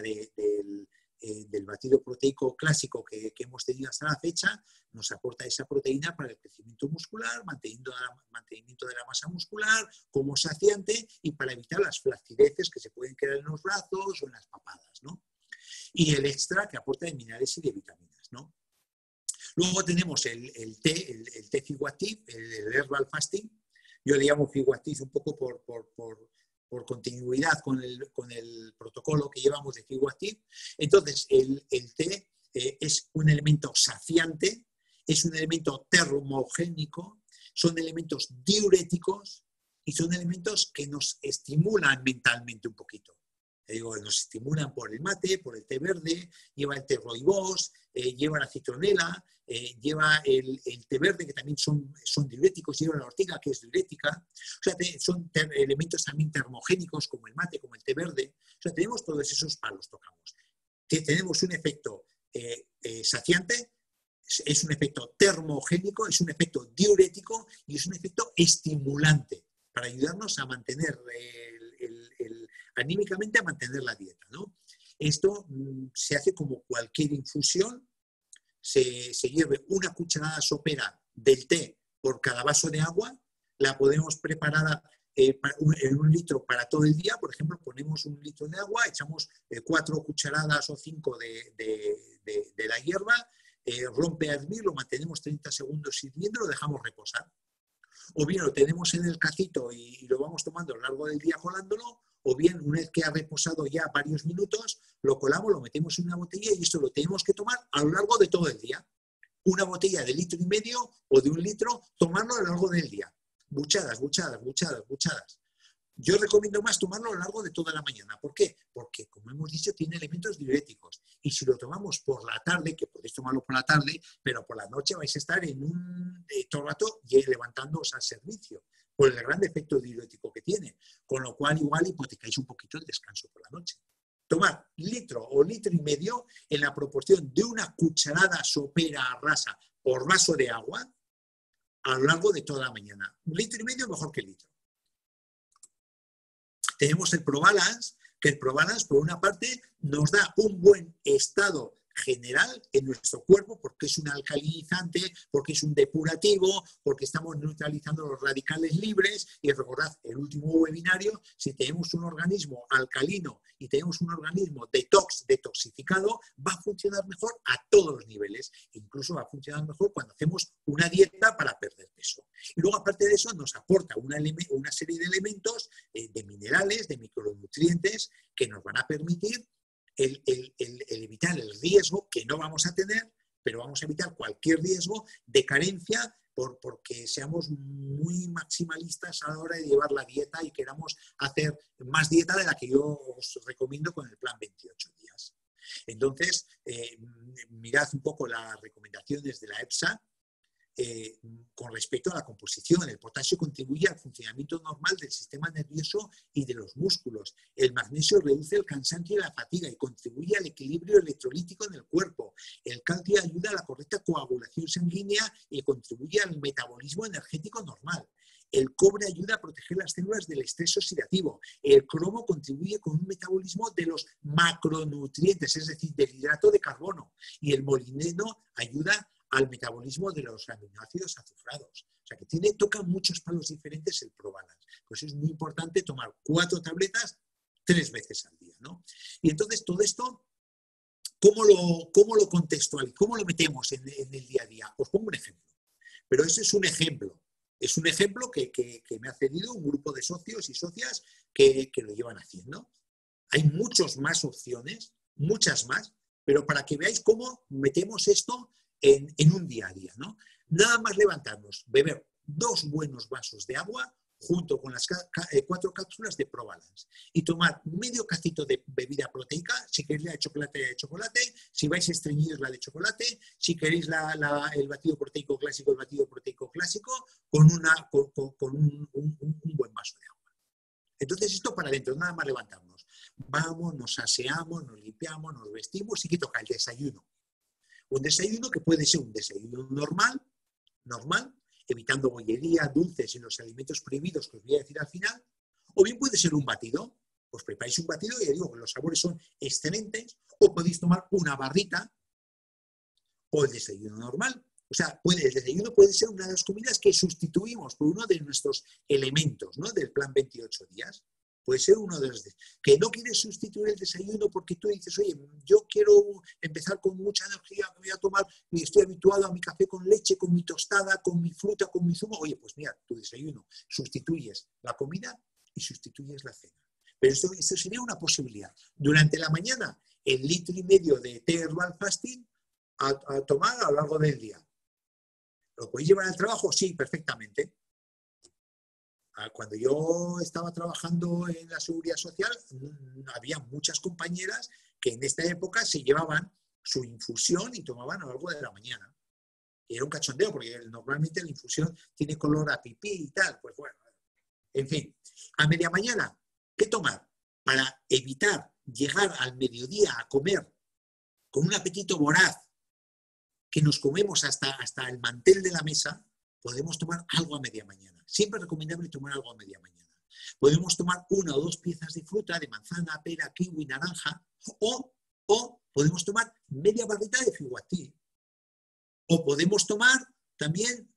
del batido proteico clásico que hemos tenido hasta la fecha, nos aporta esa proteína para el crecimiento muscular, mantenimiento de la masa muscular, como saciante y para evitar las flacideces que se pueden quedar en los brazos o en las papadas, ¿no? Y el extra que aporta de minerales y de vitaminas, ¿no? Luego tenemos el té Figoactive, el Herbal Fasting. Yo le llamo Figoactive un poco por continuidad con el protocolo que llevamos de Figoactive. Entonces, el té es un elemento saciante, es un elemento termogénico, son elementos diuréticos y son elementos que nos estimulan mentalmente un poquito. Nos estimulan por el mate, por el té verde, lleva el té rooibos, lleva la citronela, lleva el té verde, que también son diuréticos, lleva la ortiga, que es diurética. O sea, son elementos también termogénicos, como el mate, como el té verde. O sea, tenemos todos esos palos, tocamos. Tenemos un efecto saciante, es un efecto termogénico, es un efecto diurético y es un efecto estimulante para ayudarnos a mantener anímicamente a mantener la dieta, ¿no? Esto se hace como cualquier infusión, se hierve una cucharada sopera del té por cada vaso de agua, la podemos preparar en 1 litro para todo el día. Por ejemplo, ponemos 1 litro de agua, echamos 4 cucharadas o 5 de la hierba, rompe a hervir, lo mantenemos 30 segundos hirviendo, lo dejamos reposar. O bien lo tenemos en el cacito y lo vamos tomando a lo largo del día colándolo, o bien una vez que ha reposado ya varios minutos, lo colamos, lo metemos en una botella y esto lo tenemos que tomar a lo largo de todo el día. Una botella de 1,5 litros o de 1 litro, tomarlo a lo largo del día. Buchadas, buchadas, buchadas, buchadas. Yo recomiendo más tomarlo a lo largo de toda la mañana. ¿Por qué? Porque, como hemos dicho, tiene elementos diuréticos. Y si lo tomamos por la tarde, que podéis tomarlo por la tarde, pero por la noche vais a estar en todo el rato levantándoos al servicio, por el gran efecto diurético que tiene. Con lo cual, igual hipotecáis un poquito el descanso por la noche. Tomar 1 litro o 1,5 litros en la proporción de una cucharada sopera rasa por vaso de agua a lo largo de toda la mañana. 1,5 litros mejor que el litro. Tenemos el ProBalance, que el ProBalance, por una parte, nos da un buen estado general en nuestro cuerpo, porque es un alcalinizante, porque es un depurativo, porque estamos neutralizando los radicales libres. Y recordad, el último webinario, si tenemos un organismo alcalino y tenemos un organismo detoxificado, va a funcionar mejor a todos los niveles. Incluso va a funcionar mejor cuando hacemos una dieta para perder peso. Y luego, aparte de eso, nos aporta una serie de elementos, de minerales, de micronutrientes, que nos van a permitir el evitar el riesgo que no vamos a tener, pero vamos a evitar cualquier riesgo de carencia porque seamos muy maximalistas a la hora de llevar la dieta y queramos hacer más dieta de la que yo os recomiendo con el plan 28 días. Entonces, mirad un poco las recomendaciones de la EFSA. Con respecto a la composición, el potasio contribuye al funcionamiento normal del sistema nervioso y de los músculos. El magnesio reduce el cansancio y la fatiga y contribuye al equilibrio electrolítico en el cuerpo. El calcio ayuda a la correcta coagulación sanguínea y contribuye al metabolismo energético normal. El cobre ayuda a proteger las células del estrés oxidativo. El cromo contribuye con un metabolismo de los macronutrientes, es decir, del hidrato de carbono. Y el molibdeno ayuda al metabolismo de los aminoácidos azufrados. O sea, que toca muchos palos diferentes el ProBalance. Pues es muy importante tomar 4 tabletas 3 veces al día, ¿no? Y entonces todo esto, ¿cómo lo contextualizamos? ¿Cómo lo metemos en el día a día? Os pongo un ejemplo. Pero ese es un ejemplo. Es un ejemplo que me ha cedido un grupo de socios y socias que lo llevan haciendo. Hay muchas más opciones, muchas más, pero para que veáis cómo metemos esto en un día a día, ¿no? Nada más levantarnos, beber 2 buenos vasos de agua junto con las 4 cápsulas de ProBalance y tomar medio cacito de bebida proteica, si queréis la de chocolate, si vais estreñidos la de chocolate, si queréis el batido proteico clásico, el batido proteico clásico, con un buen vaso de agua. Entonces esto para adentro, nada más levantarnos. Vamos, nos aseamos, nos limpiamos, nos vestimos y que toca el desayuno. Un desayuno que puede ser un desayuno normal, evitando bollería, dulces y los alimentos prohibidos que os voy a decir al final, o bien puede ser un batido. Os preparáis un batido y ya digo que los sabores son excelentes, o podéis tomar una barrita o el desayuno normal. O sea, el desayuno puede ser una de las comidas que sustituimos por uno de nuestros elementos, ¿no?, del plan 28 días. Puede ser uno de los que no quieres sustituir el desayuno porque tú dices, oye, yo quiero empezar con mucha energía, me voy a tomar, y estoy habituado a mi café con leche, con mi tostada, con mi fruta, con mi zumo. Oye, pues mira, tu desayuno, sustituyes la comida y sustituyes la cena. Pero esto sería una posibilidad. Durante la mañana, el 1,5 litros de té herbal fasting a tomar a lo largo del día. ¿Lo podéis llevar al trabajo? Sí, perfectamente. Cuando yo estaba trabajando en la Seguridad Social, había muchas compañeras que en esta época se llevaban su infusión y tomaban a lo largo de la mañana. Y era un cachondeo, porque normalmente la infusión tiene color a pipí y tal. Pues bueno, en fin. A media mañana, ¿qué tomar? Para evitar llegar al mediodía a comer con un apetito voraz, que nos comemos hasta el mantel de la mesa, podemos tomar algo a media mañana. Siempre es recomendable tomar algo a media mañana. Podemos tomar 1 o 2 piezas de fruta, de manzana, pera, kiwi, naranja, o podemos tomar media barrita de figuatí. O podemos tomar también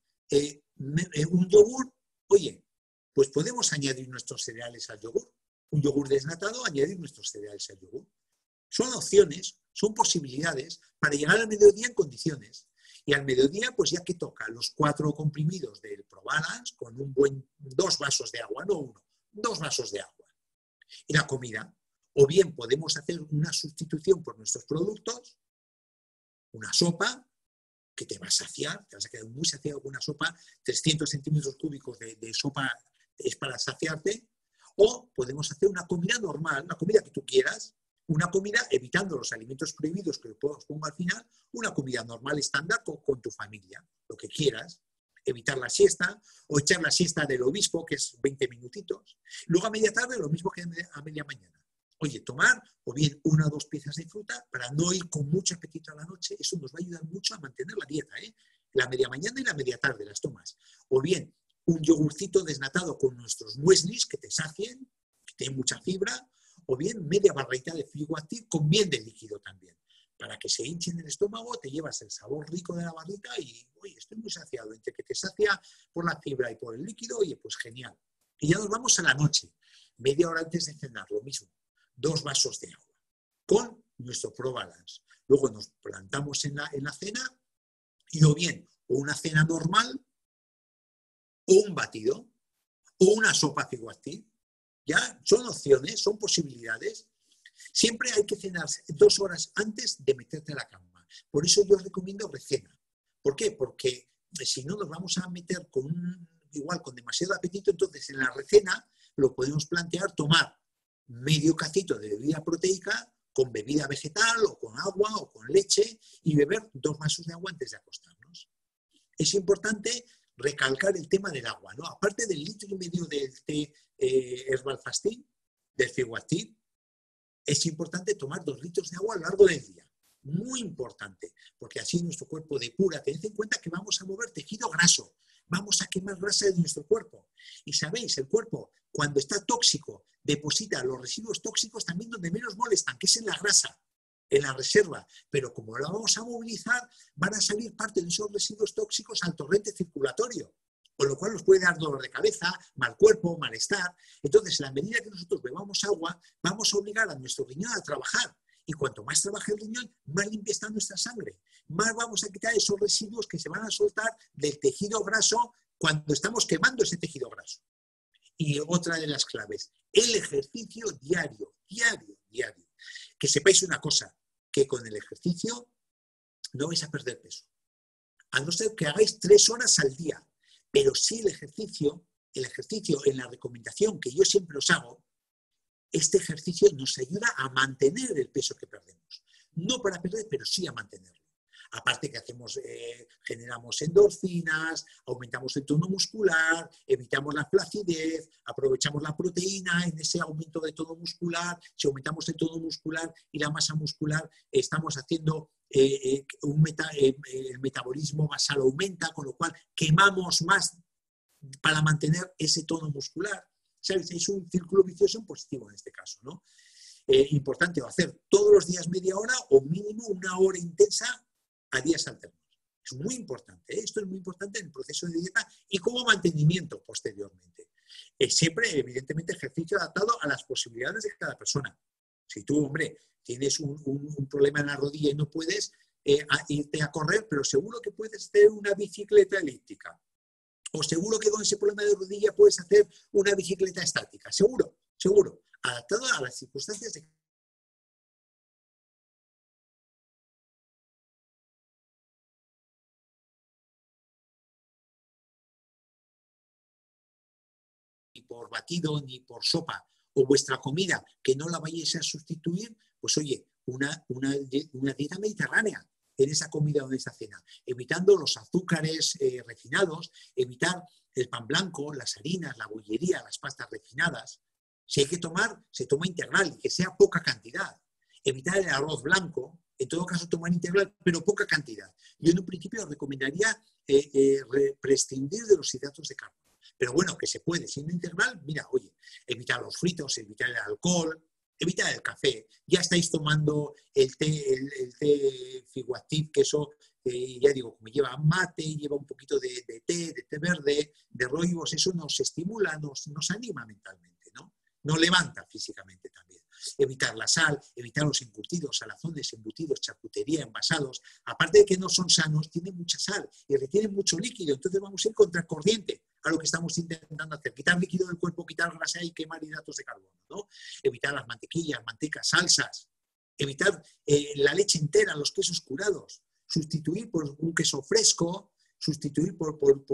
un yogur. Oye, pues podemos añadir nuestros cereales al yogur. Un yogur desnatado, añadir nuestros cereales al yogur. Son opciones, son posibilidades para llegar al mediodía en condiciones. Y al mediodía, pues ya que toca los 4 comprimidos del ProBalance con 2 vasos de agua, no 1, 2 vasos de agua. Y la comida, o bien podemos hacer una sustitución por nuestros productos, una sopa que te va a saciar, te vas a quedar muy saciado con una sopa, 300 centímetros cúbicos de sopa es para saciarte, o podemos hacer una comida normal, una comida que tú quieras, una comida evitando los alimentos prohibidos que os pongo al final, una comida normal estándar con tu familia, lo que quieras, evitar la siesta o echar la siesta del obispo, que es 20 minutitos. Luego a media tarde lo mismo que a media mañana. Oye, tomar o bien 1 o 2 piezas de fruta para no ir con mucho apetito a la noche, eso nos va a ayudar mucho a mantener la dieta, ¿eh? La media mañana y la media tarde las tomas. O bien un yogurcito desnatado con nuestros mueslis que te sacien, que tienen mucha fibra, o bien media barrita de figuatí con bien de líquido también. Para que se hinche en el estómago, te llevas el sabor rico de la barrita y, oye, estoy muy saciado. Entre que te sacia por la fibra y por el líquido, oye, pues genial. Y ya nos vamos a la noche, media hora antes de cenar, lo mismo. 2 vasos de agua con nuestro ProBalance. Luego nos plantamos en la cena y o bien o una cena normal o un batido o una sopa figuatí. Ya son opciones, son posibilidades. Siempre hay que cenar 2 horas antes de meterte a la cama. Por eso yo recomiendo recena. ¿Por qué? Porque si no nos vamos a meter con demasiado apetito, entonces en la recena lo podemos plantear tomar medio cacito de bebida proteica con bebida vegetal o con agua o con leche y beber 2 vasos de agua antes de acostarnos. Es importante recalcar el tema del agua, ¿no? Aparte del 1,5 litros del té herbal fasting, del figuatí, es importante tomar 2 litros de agua a lo largo del día. Muy importante, porque así nuestro cuerpo depura. Tened en cuenta que vamos a mover tejido graso, vamos a quemar grasa de nuestro cuerpo. Y sabéis, el cuerpo, cuando está tóxico, deposita los residuos tóxicos también donde menos molestan, que es en la grasa, en la reserva. Pero como la vamos a movilizar, van a salir parte de esos residuos tóxicos al torrente circulatorio, con lo cual nos puede dar dolor de cabeza, mal cuerpo, malestar. Entonces, en la medida que nosotros bebamos agua, vamos a obligar a nuestro riñón a trabajar. Y cuanto más trabaje el riñón, más limpia está nuestra sangre. Más vamos a quitar esos residuos que se van a soltar del tejido graso cuando estamos quemando ese tejido graso. Y otra de las claves, el ejercicio diario. Que sepáis una cosa, que con el ejercicio no vais a perder peso. A no ser que hagáis 3 horas al día. Pero sí el ejercicio en la recomendación que yo siempre os hago, este ejercicio nos ayuda a mantener el peso que perdemos. No para perder, pero sí a mantenerlo. Aparte que generamos endorfinas, aumentamos el tono muscular, evitamos la flacidez, aprovechamos la proteína en ese aumento de tono muscular. Si aumentamos el tono muscular y la masa muscular, estamos haciendo el metabolismo basal aumenta, con lo cual quemamos más para mantener ese tono muscular. ¿Sabes? Es un círculo vicioso positivo en este caso, ¿no? Importante hacer todos los días media hora o mínimo 1 hora intensa a días alternos. Es muy importante, ¿eh? Esto es muy importante en el proceso de dieta y como mantenimiento posteriormente. Siempre, evidentemente, ejercicio adaptado a las posibilidades de cada persona. Si tú, hombre, tienes un problema en la rodilla y no puedes irte a correr, pero seguro que puedes hacer una bicicleta elíptica. O seguro que con ese problema de rodilla puedes hacer una bicicleta estática. Seguro, adaptado a las circunstancias de ni por batido, ni por sopa, o vuestra comida, que no la vayáis a sustituir, pues oye, una dieta mediterránea en esa comida o en esa cena, evitando los azúcares refinados, evitar el pan blanco, las harinas, la bollería, las pastas refinadas. Si hay que tomar, se toma integral y que sea poca cantidad. Evitar el arroz blanco, en todo caso tomar integral, pero poca cantidad. Yo en un principio recomendaría prescindir de los hidratos de carbono. Pero bueno, que se puede, siendo integral, mira, oye, evitar los fritos, evitar el alcohol, evitar el café. Ya estáis tomando el té Figuactiv, que eso, ya digo, como lleva mate, lleva un poquito de té verde, de rooibos, eso nos estimula, nos anima mentalmente, ¿no? Nos levanta físicamente también. Evitar la sal, evitar los encurtidos, salazones, embutidos, charcutería, envasados. Aparte de que no son sanos, tienen mucha sal y retienen mucho líquido. Entonces vamos a ir contracorriente a lo que estamos intentando hacer. Quitar líquido del cuerpo, quitar grasa y quemar hidratos de carbono, ¿no? Evitar las mantequillas, mantecas, salsas. Evitar la leche entera, los quesos curados. Sustituir por un queso fresco, sustituir por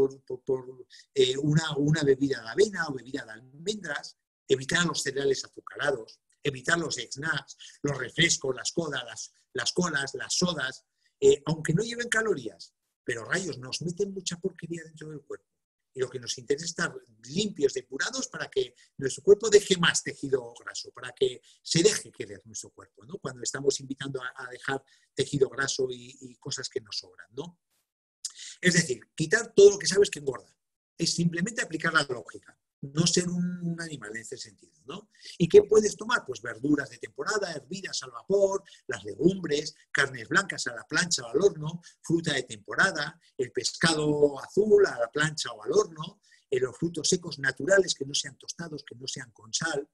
una bebida de avena o bebida de almendras. Evitar los cereales azucarados, evitar los snacks, los refrescos, las colas, las sodas, aunque no lleven calorías, pero rayos, nos meten mucha porquería dentro del cuerpo. Y lo que nos interesa es estar limpios, depurados, para que nuestro cuerpo deje más tejido graso, para que se deje querer nuestro cuerpo, ¿no? Cuando estamos invitando a dejar tejido graso y cosas que nos sobran, ¿no? Es decir, quitar todo lo que sabes que engorda. Es simplemente aplicar la lógica. No ser un animal en ese sentido, ¿no? ¿Y qué puedes tomar? Pues verduras de temporada, hervidas al vapor, las legumbres, carnes blancas a la plancha o al horno, fruta de temporada, el pescado azul a la plancha o al horno, los frutos secos naturales que no sean tostados, que no sean con sal,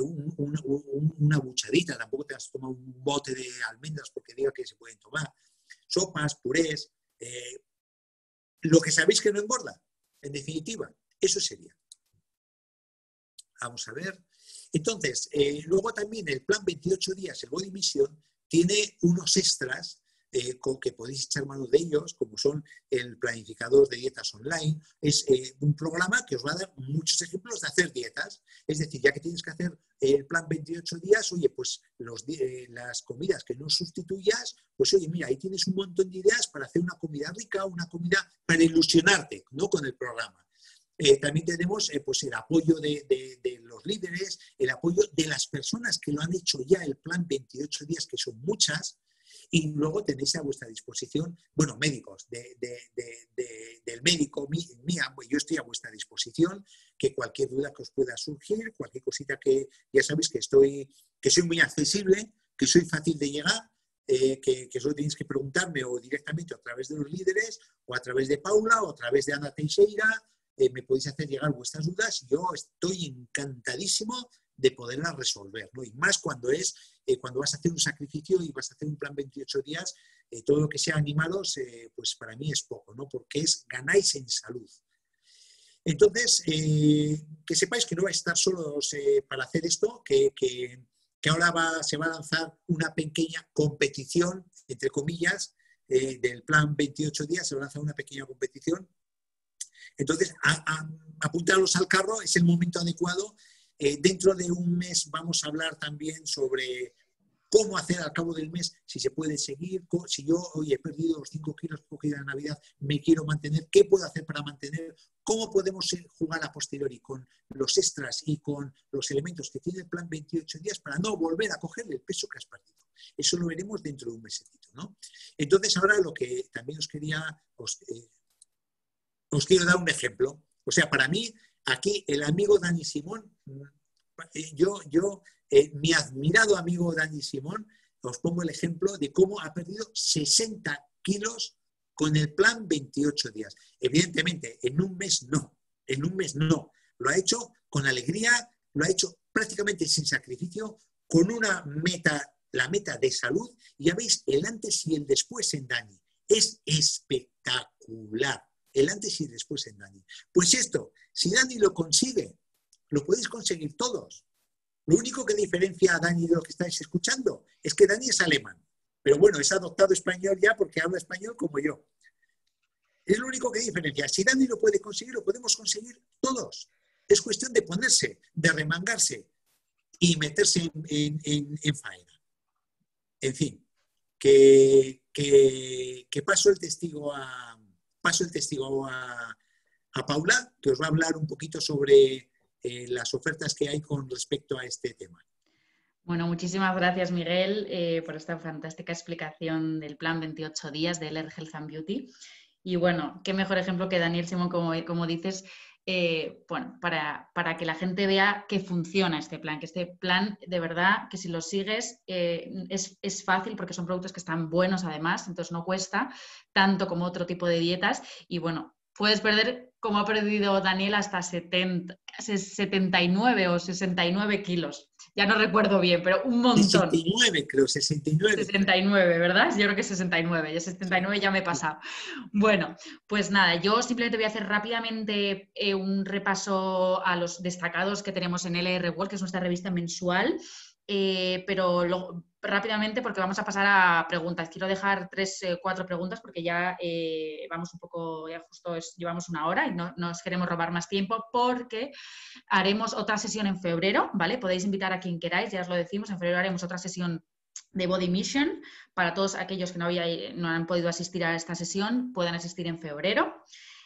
una buchadita, tampoco te vas a tomar un bote de almendras porque diga que se pueden tomar, sopas, purés, lo que sabéis que no engorda, en definitiva, eso sería. Vamos a ver. Entonces, luego también el plan 28 días, el Body Mission, tiene unos extras con que podéis echar mano de ellos, como son el planificador de dietas online. Es un programa que os va a dar muchos ejemplos de hacer dietas. Es decir, ya que tienes que hacer el plan 28 días, oye, pues las comidas que no sustituyas, pues oye, mira, ahí tienes un montón de ideas para hacer una comida rica, una comida para ilusionarte, ¿no?, con el programa. También tenemos pues el apoyo de los líderes, el apoyo de las personas que lo han hecho ya el plan 28 días, que son muchas, y luego tenéis a vuestra disposición, bueno, médicos, del médico mía, pues yo estoy a vuestra disposición, que cualquier duda que os pueda surgir, cualquier cosita que ya sabéis que soy muy accesible, que soy fácil de llegar, que solo tenéis que preguntarme o directamente a través de los líderes, o a través de Paula, o a través de Ana Teixeira. Me podéis hacer llegar vuestras dudas y yo estoy encantadísimo de poderlas resolver, ¿no? Y más cuando vas a hacer un sacrificio y vas a hacer un plan 28 días, todo lo que sea animalos, pues para mí es poco, ¿no? Porque ganáis en salud. Entonces, que sepáis que no vais a estar solos para hacer esto, que ahora se va a lanzar una pequeña competición, entre comillas, del plan 28 días, se va a lanzar una pequeña competición. Entonces, apuntaros al carro, es el momento adecuado. Dentro de un mes vamos a hablar también sobre cómo hacer al cabo del mes, si se puede seguir, si yo hoy he perdido los 5 kilos que cogí en Navidad, me quiero mantener, qué puedo hacer para mantener, cómo podemos jugar a posteriori con los extras y con los elementos que tiene el plan 28 días para no volver a coger el peso que has perdido. Eso lo veremos dentro de un mesecito, ¿no? Entonces, ahora lo que también os quiero dar un ejemplo. O sea, para mí, aquí el amigo Dani Simón, mi admirado amigo Dani Simón, os pongo el ejemplo de cómo ha perdido 60 kilos con el plan 28 días. Evidentemente, en un mes no. Lo ha hecho con alegría, lo ha hecho prácticamente sin sacrificio, con una meta, la meta de salud. Y ya veis el antes y el después en Dani. Es espectacular. El antes y después en Dani. Pues esto, si Dani lo consigue, lo podéis conseguir todos. Lo único que diferencia a Dani de lo que estáis escuchando es que Dani es alemán. Pero bueno, es adoptado español ya porque habla español como yo. Es lo único que diferencia. Si Dani lo puede conseguir, lo podemos conseguir todos. Es cuestión de ponerse, de remangarse y meterse en faena. En fin, que paso el testigo a Paula, que os va a hablar un poquito sobre las ofertas que hay con respecto a este tema. Bueno, muchísimas gracias, Miguel, por esta fantástica explicación del plan 28 días de LR Health and Beauty. Y bueno, qué mejor ejemplo que Daniel Simón, como dices, bueno, para que la gente vea que funciona este plan, que este plan, de verdad, que si lo sigues es fácil porque son productos que están buenos además, entonces no cuesta tanto como otro tipo de dietas. Y bueno, puedes perder, como ha perdido Daniel, hasta 79 o 69 kilos. Ya no recuerdo bien, pero un montón. 69, creo, 69. 69, ¿verdad? Yo creo que 69. Ya 79 ya me he pasado. Bueno, pues nada, yo simplemente voy a hacer rápidamente un repaso a los destacados que tenemos en LR World, que es nuestra revista mensual. Pero rápidamente, porque vamos a pasar a preguntas. Quiero dejar 4 preguntas porque ya vamos un poco, ya justo llevamos una hora y no nos queremos robar más tiempo porque haremos otra sesión en febrero, ¿vale? Podéis invitar a quien queráis, ya os lo decimos, en febrero haremos otra sesión de Body Mission para todos aquellos que no han podido asistir a esta sesión, puedan asistir en febrero.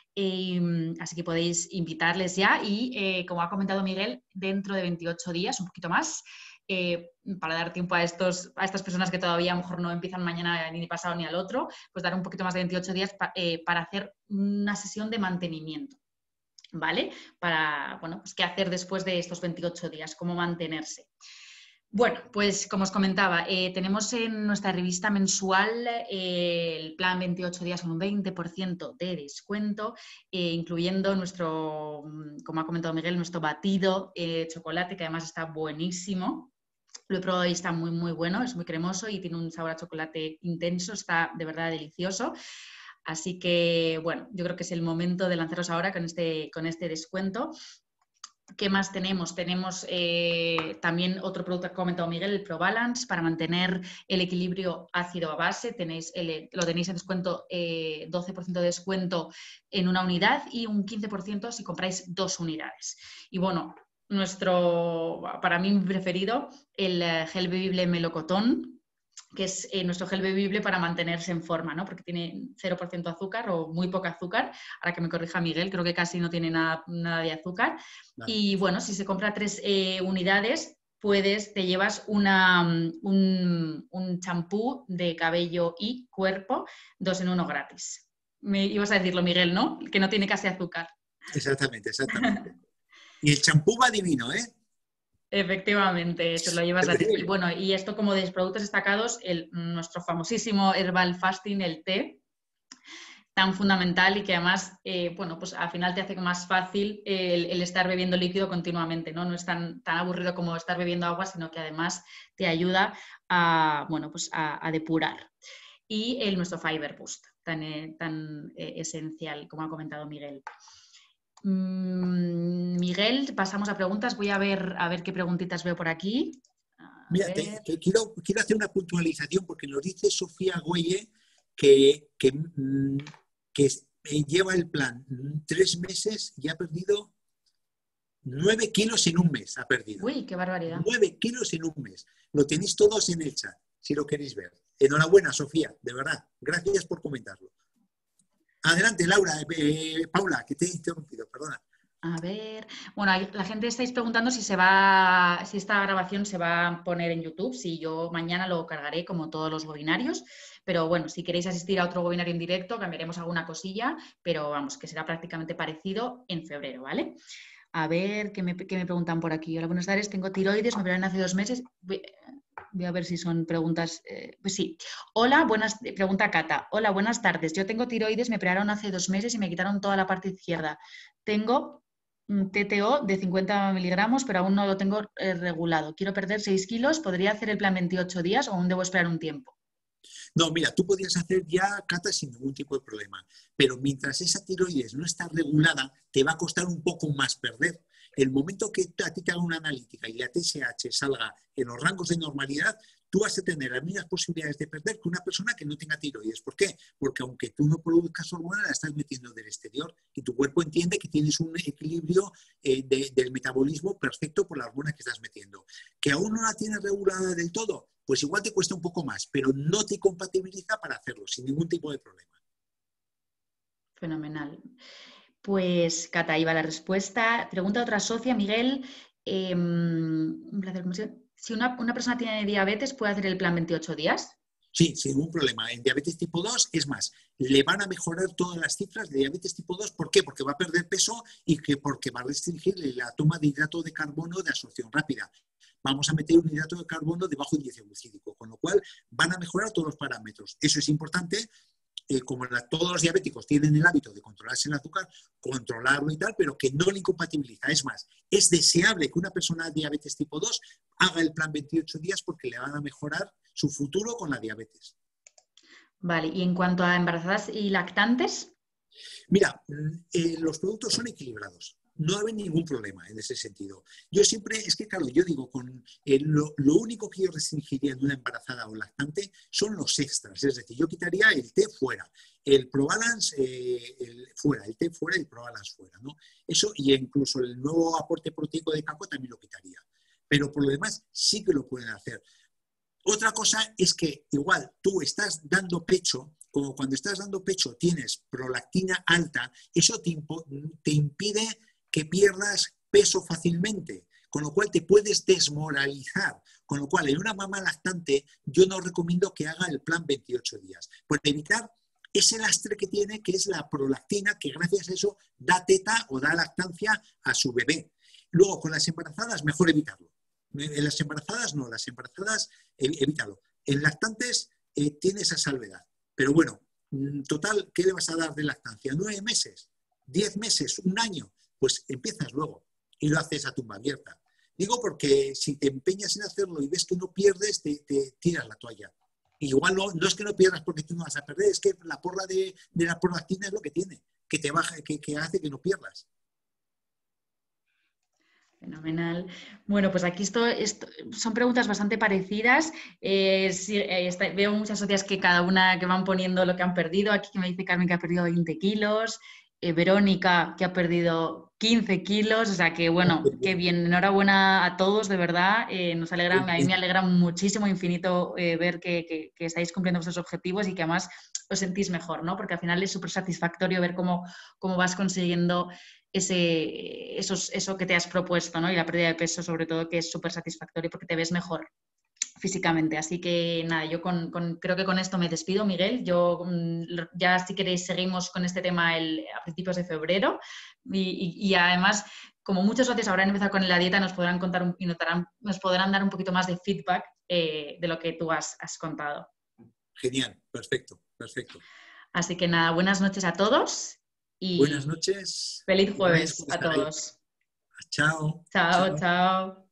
Así que podéis invitarles ya y, como ha comentado Miguel, dentro de 28 días, un poquito más, para dar tiempo a estas personas que todavía a lo mejor no empiezan mañana ni pasado ni al otro, pues dar un poquito más de 28 días para hacer una sesión de mantenimiento, ¿vale? Para, bueno, pues qué hacer después de estos 28 días, cómo mantenerse. Bueno, pues como os comentaba, tenemos en nuestra revista mensual el plan 28 días con un 20% de descuento, incluyendo nuestro, como ha comentado Miguel, nuestro batido de chocolate, que además está buenísimo. Lo he probado y está muy, muy bueno, es muy cremoso y tiene un sabor a chocolate intenso, está de verdad delicioso. Así que, bueno, yo creo que es el momento de lanzaros ahora con este descuento. ¿Qué más tenemos? Tenemos también otro producto que ha comentado Miguel, el ProBalance, para mantener el equilibrio ácido a base. Lo tenéis en descuento, 12% de descuento en una unidad y un 15% si compráis 2 unidades. Y bueno, para mí mi preferido, el gel bebible Melocotón, que es nuestro gel bebible para mantenerse en forma, ¿no? Porque tiene 0% azúcar o muy poca azúcar. Ahora que me corrija Miguel, creo que casi no tiene nada de azúcar. Vale. Y bueno, si se compra 3 unidades, te llevas un champú de cabello y cuerpo, 2 en 1 gratis. Me ibas a decirlo, Miguel, ¿no? Que no tiene casi azúcar. Exactamente. Y el champú va divino, ¿eh? Efectivamente, te lo llevas a decir. Y bueno, y esto como de productos destacados, nuestro famosísimo Herbal Fasting, el té, tan fundamental y que además, bueno, pues al final te hace más fácil el estar bebiendo líquido continuamente, ¿no? No es tan aburrido como estar bebiendo agua, sino que además te ayuda a, bueno, pues a depurar. Y nuestro Fiber Boost, tan esencial, como ha comentado Miguel. Miguel, pasamos a preguntas. Voy a ver qué preguntitas veo por aquí. Mira, quiero hacer una puntualización porque nos dice Sofía Güelle que lleva el plan 3 meses y ha perdido 9 kilos en un mes. Ha perdido. Uy, qué barbaridad. 9 kilos en un mes. Lo tenéis todos en el chat, si lo queréis ver. Enhorabuena, Sofía, de verdad. Gracias por comentarlo. Adelante, Laura, Paula, que te he interrumpido, perdona. A ver, bueno, la gente estáis preguntando si esta grabación se va a poner en YouTube, si yo mañana lo cargaré como todos los webinarios, pero bueno, si queréis asistir a otro webinario en directo, cambiaremos alguna cosilla, pero vamos, que será prácticamente parecido en febrero, ¿vale? A ver, ¿qué me preguntan por aquí? Hola, buenas tardes, tengo tiroides, me operaron hace 2 meses. Voy a ver si son preguntas. Pues sí. Hola, pregunta Cata. Hola, buenas tardes. Yo tengo tiroides, me operaron hace 2 meses y me quitaron toda la parte izquierda. Tengo un TTO de 50 miligramos, pero aún no lo tengo regulado. Quiero perder 6 kilos. ¿Podría hacer el plan 28 días o aún debo esperar un tiempo? No, mira, tú podrías hacer ya cata sin ningún tipo de problema, pero mientras esa tiroides no está regulada, te va a costar un poco más perder. El momento que a ti te haga una analítica y la TSH salga en los rangos de normalidad, tú vas a tener las mismas posibilidades de perder que una persona que no tenga tiroides. ¿Por qué? Porque aunque tú no produzcas hormona, la estás metiendo del exterior y tu cuerpo entiende que tienes un equilibrio del metabolismo perfecto por la hormona que estás metiendo. ¿Que aún no la tienes regulada del todo? Pues igual te cuesta un poco más, pero no te compatibiliza para hacerlo, sin ningún tipo de problema. Fenomenal. Pues, Cata, ahí va la respuesta. Pregunta otra socia, Miguel. Un placer. Si una persona tiene diabetes, ¿puede hacer el plan 28 días? Sí, sin ningún problema. En diabetes tipo 2, es más, le van a mejorar todas las cifras de diabetes tipo 2. ¿Por qué? Porque va a perder peso y porque va a restringir la toma de hidrato de carbono de absorción rápida. Vamos a meter un hidrato de carbono de bajo índice glucídico, con lo cual van a mejorar todos los parámetros. Eso es importante. Como todos los diabéticos tienen el hábito de controlarse el azúcar, controlarlo y tal, pero que no le incompatibiliza. Es más, es deseable que una persona de diabetes tipo 2 haga el plan 28 días porque le van a mejorar su futuro con la diabetes. Vale, y en cuanto a embarazadas y lactantes. Mira, los productos son equilibrados. No hay ningún problema en ese sentido. Yo siempre, es que claro, yo digo, lo único que yo restringiría en una embarazada o lactante son los extras. Es decir, yo quitaría el té fuera, el ProBalance fuera, el té fuera y el ProBalance fuera, ¿no? Eso, y incluso el nuevo aporte proteico de caco también lo quitaría. Pero por lo demás sí que lo pueden hacer. Otra cosa es que igual tú estás dando pecho, como cuando estás dando pecho tienes prolactina alta, eso te impide que pierdas peso fácilmente, con lo cual te puedes desmoralizar. Con lo cual, en una mamá lactante, yo no recomiendo que haga el plan 28 días, por evitar ese lastre que tiene, que es la prolactina, que gracias a eso da teta o da lactancia a su bebé. Luego, con las embarazadas, mejor evitarlo. En las embarazadas no, las embarazadas evítalo. En lactantes tiene esa salvedad. Pero bueno, total, ¿qué le vas a dar de lactancia? 9 meses, 10 meses, un año. Pues empiezas luego y lo haces a tumba abierta. Digo porque si te empeñas en hacerlo y ves que no pierdes, te tiras la toalla. Igual no es que no pierdas porque tú no vas a perder, es que la porra de la prolactina es lo que tiene, que te baja, que hace que no pierdas. Fenomenal. Bueno, pues aquí son preguntas bastante parecidas. Veo muchas socias que cada una que van poniendo lo que han perdido. Aquí que me dice Carmen que ha perdido 20 kilos. Verónica que ha perdido 15 kilos. O sea que, bueno, qué bien. Enhorabuena a todos, de verdad. Nos alegra, a mí me alegra muchísimo, infinito, ver que estáis cumpliendo vuestros objetivos y que además os sentís mejor, ¿no? Porque al final es súper satisfactorio ver cómo vas consiguiendo eso que te has propuesto, ¿no? Y la pérdida de peso, sobre todo, que es súper satisfactorio porque te ves mejor físicamente. Así que nada, yo creo que con esto me despido, Miguel. Yo ya, si queréis, seguimos con este tema a principios de febrero y además, como muchos socios habrán empezado con la dieta, nos podrán contar y nos podrán dar un poquito más de feedback de lo que tú has contado. Genial, perfecto. Así que nada, buenas noches a todos. Y buenas noches. feliz jueves a todos. Chao. Chao.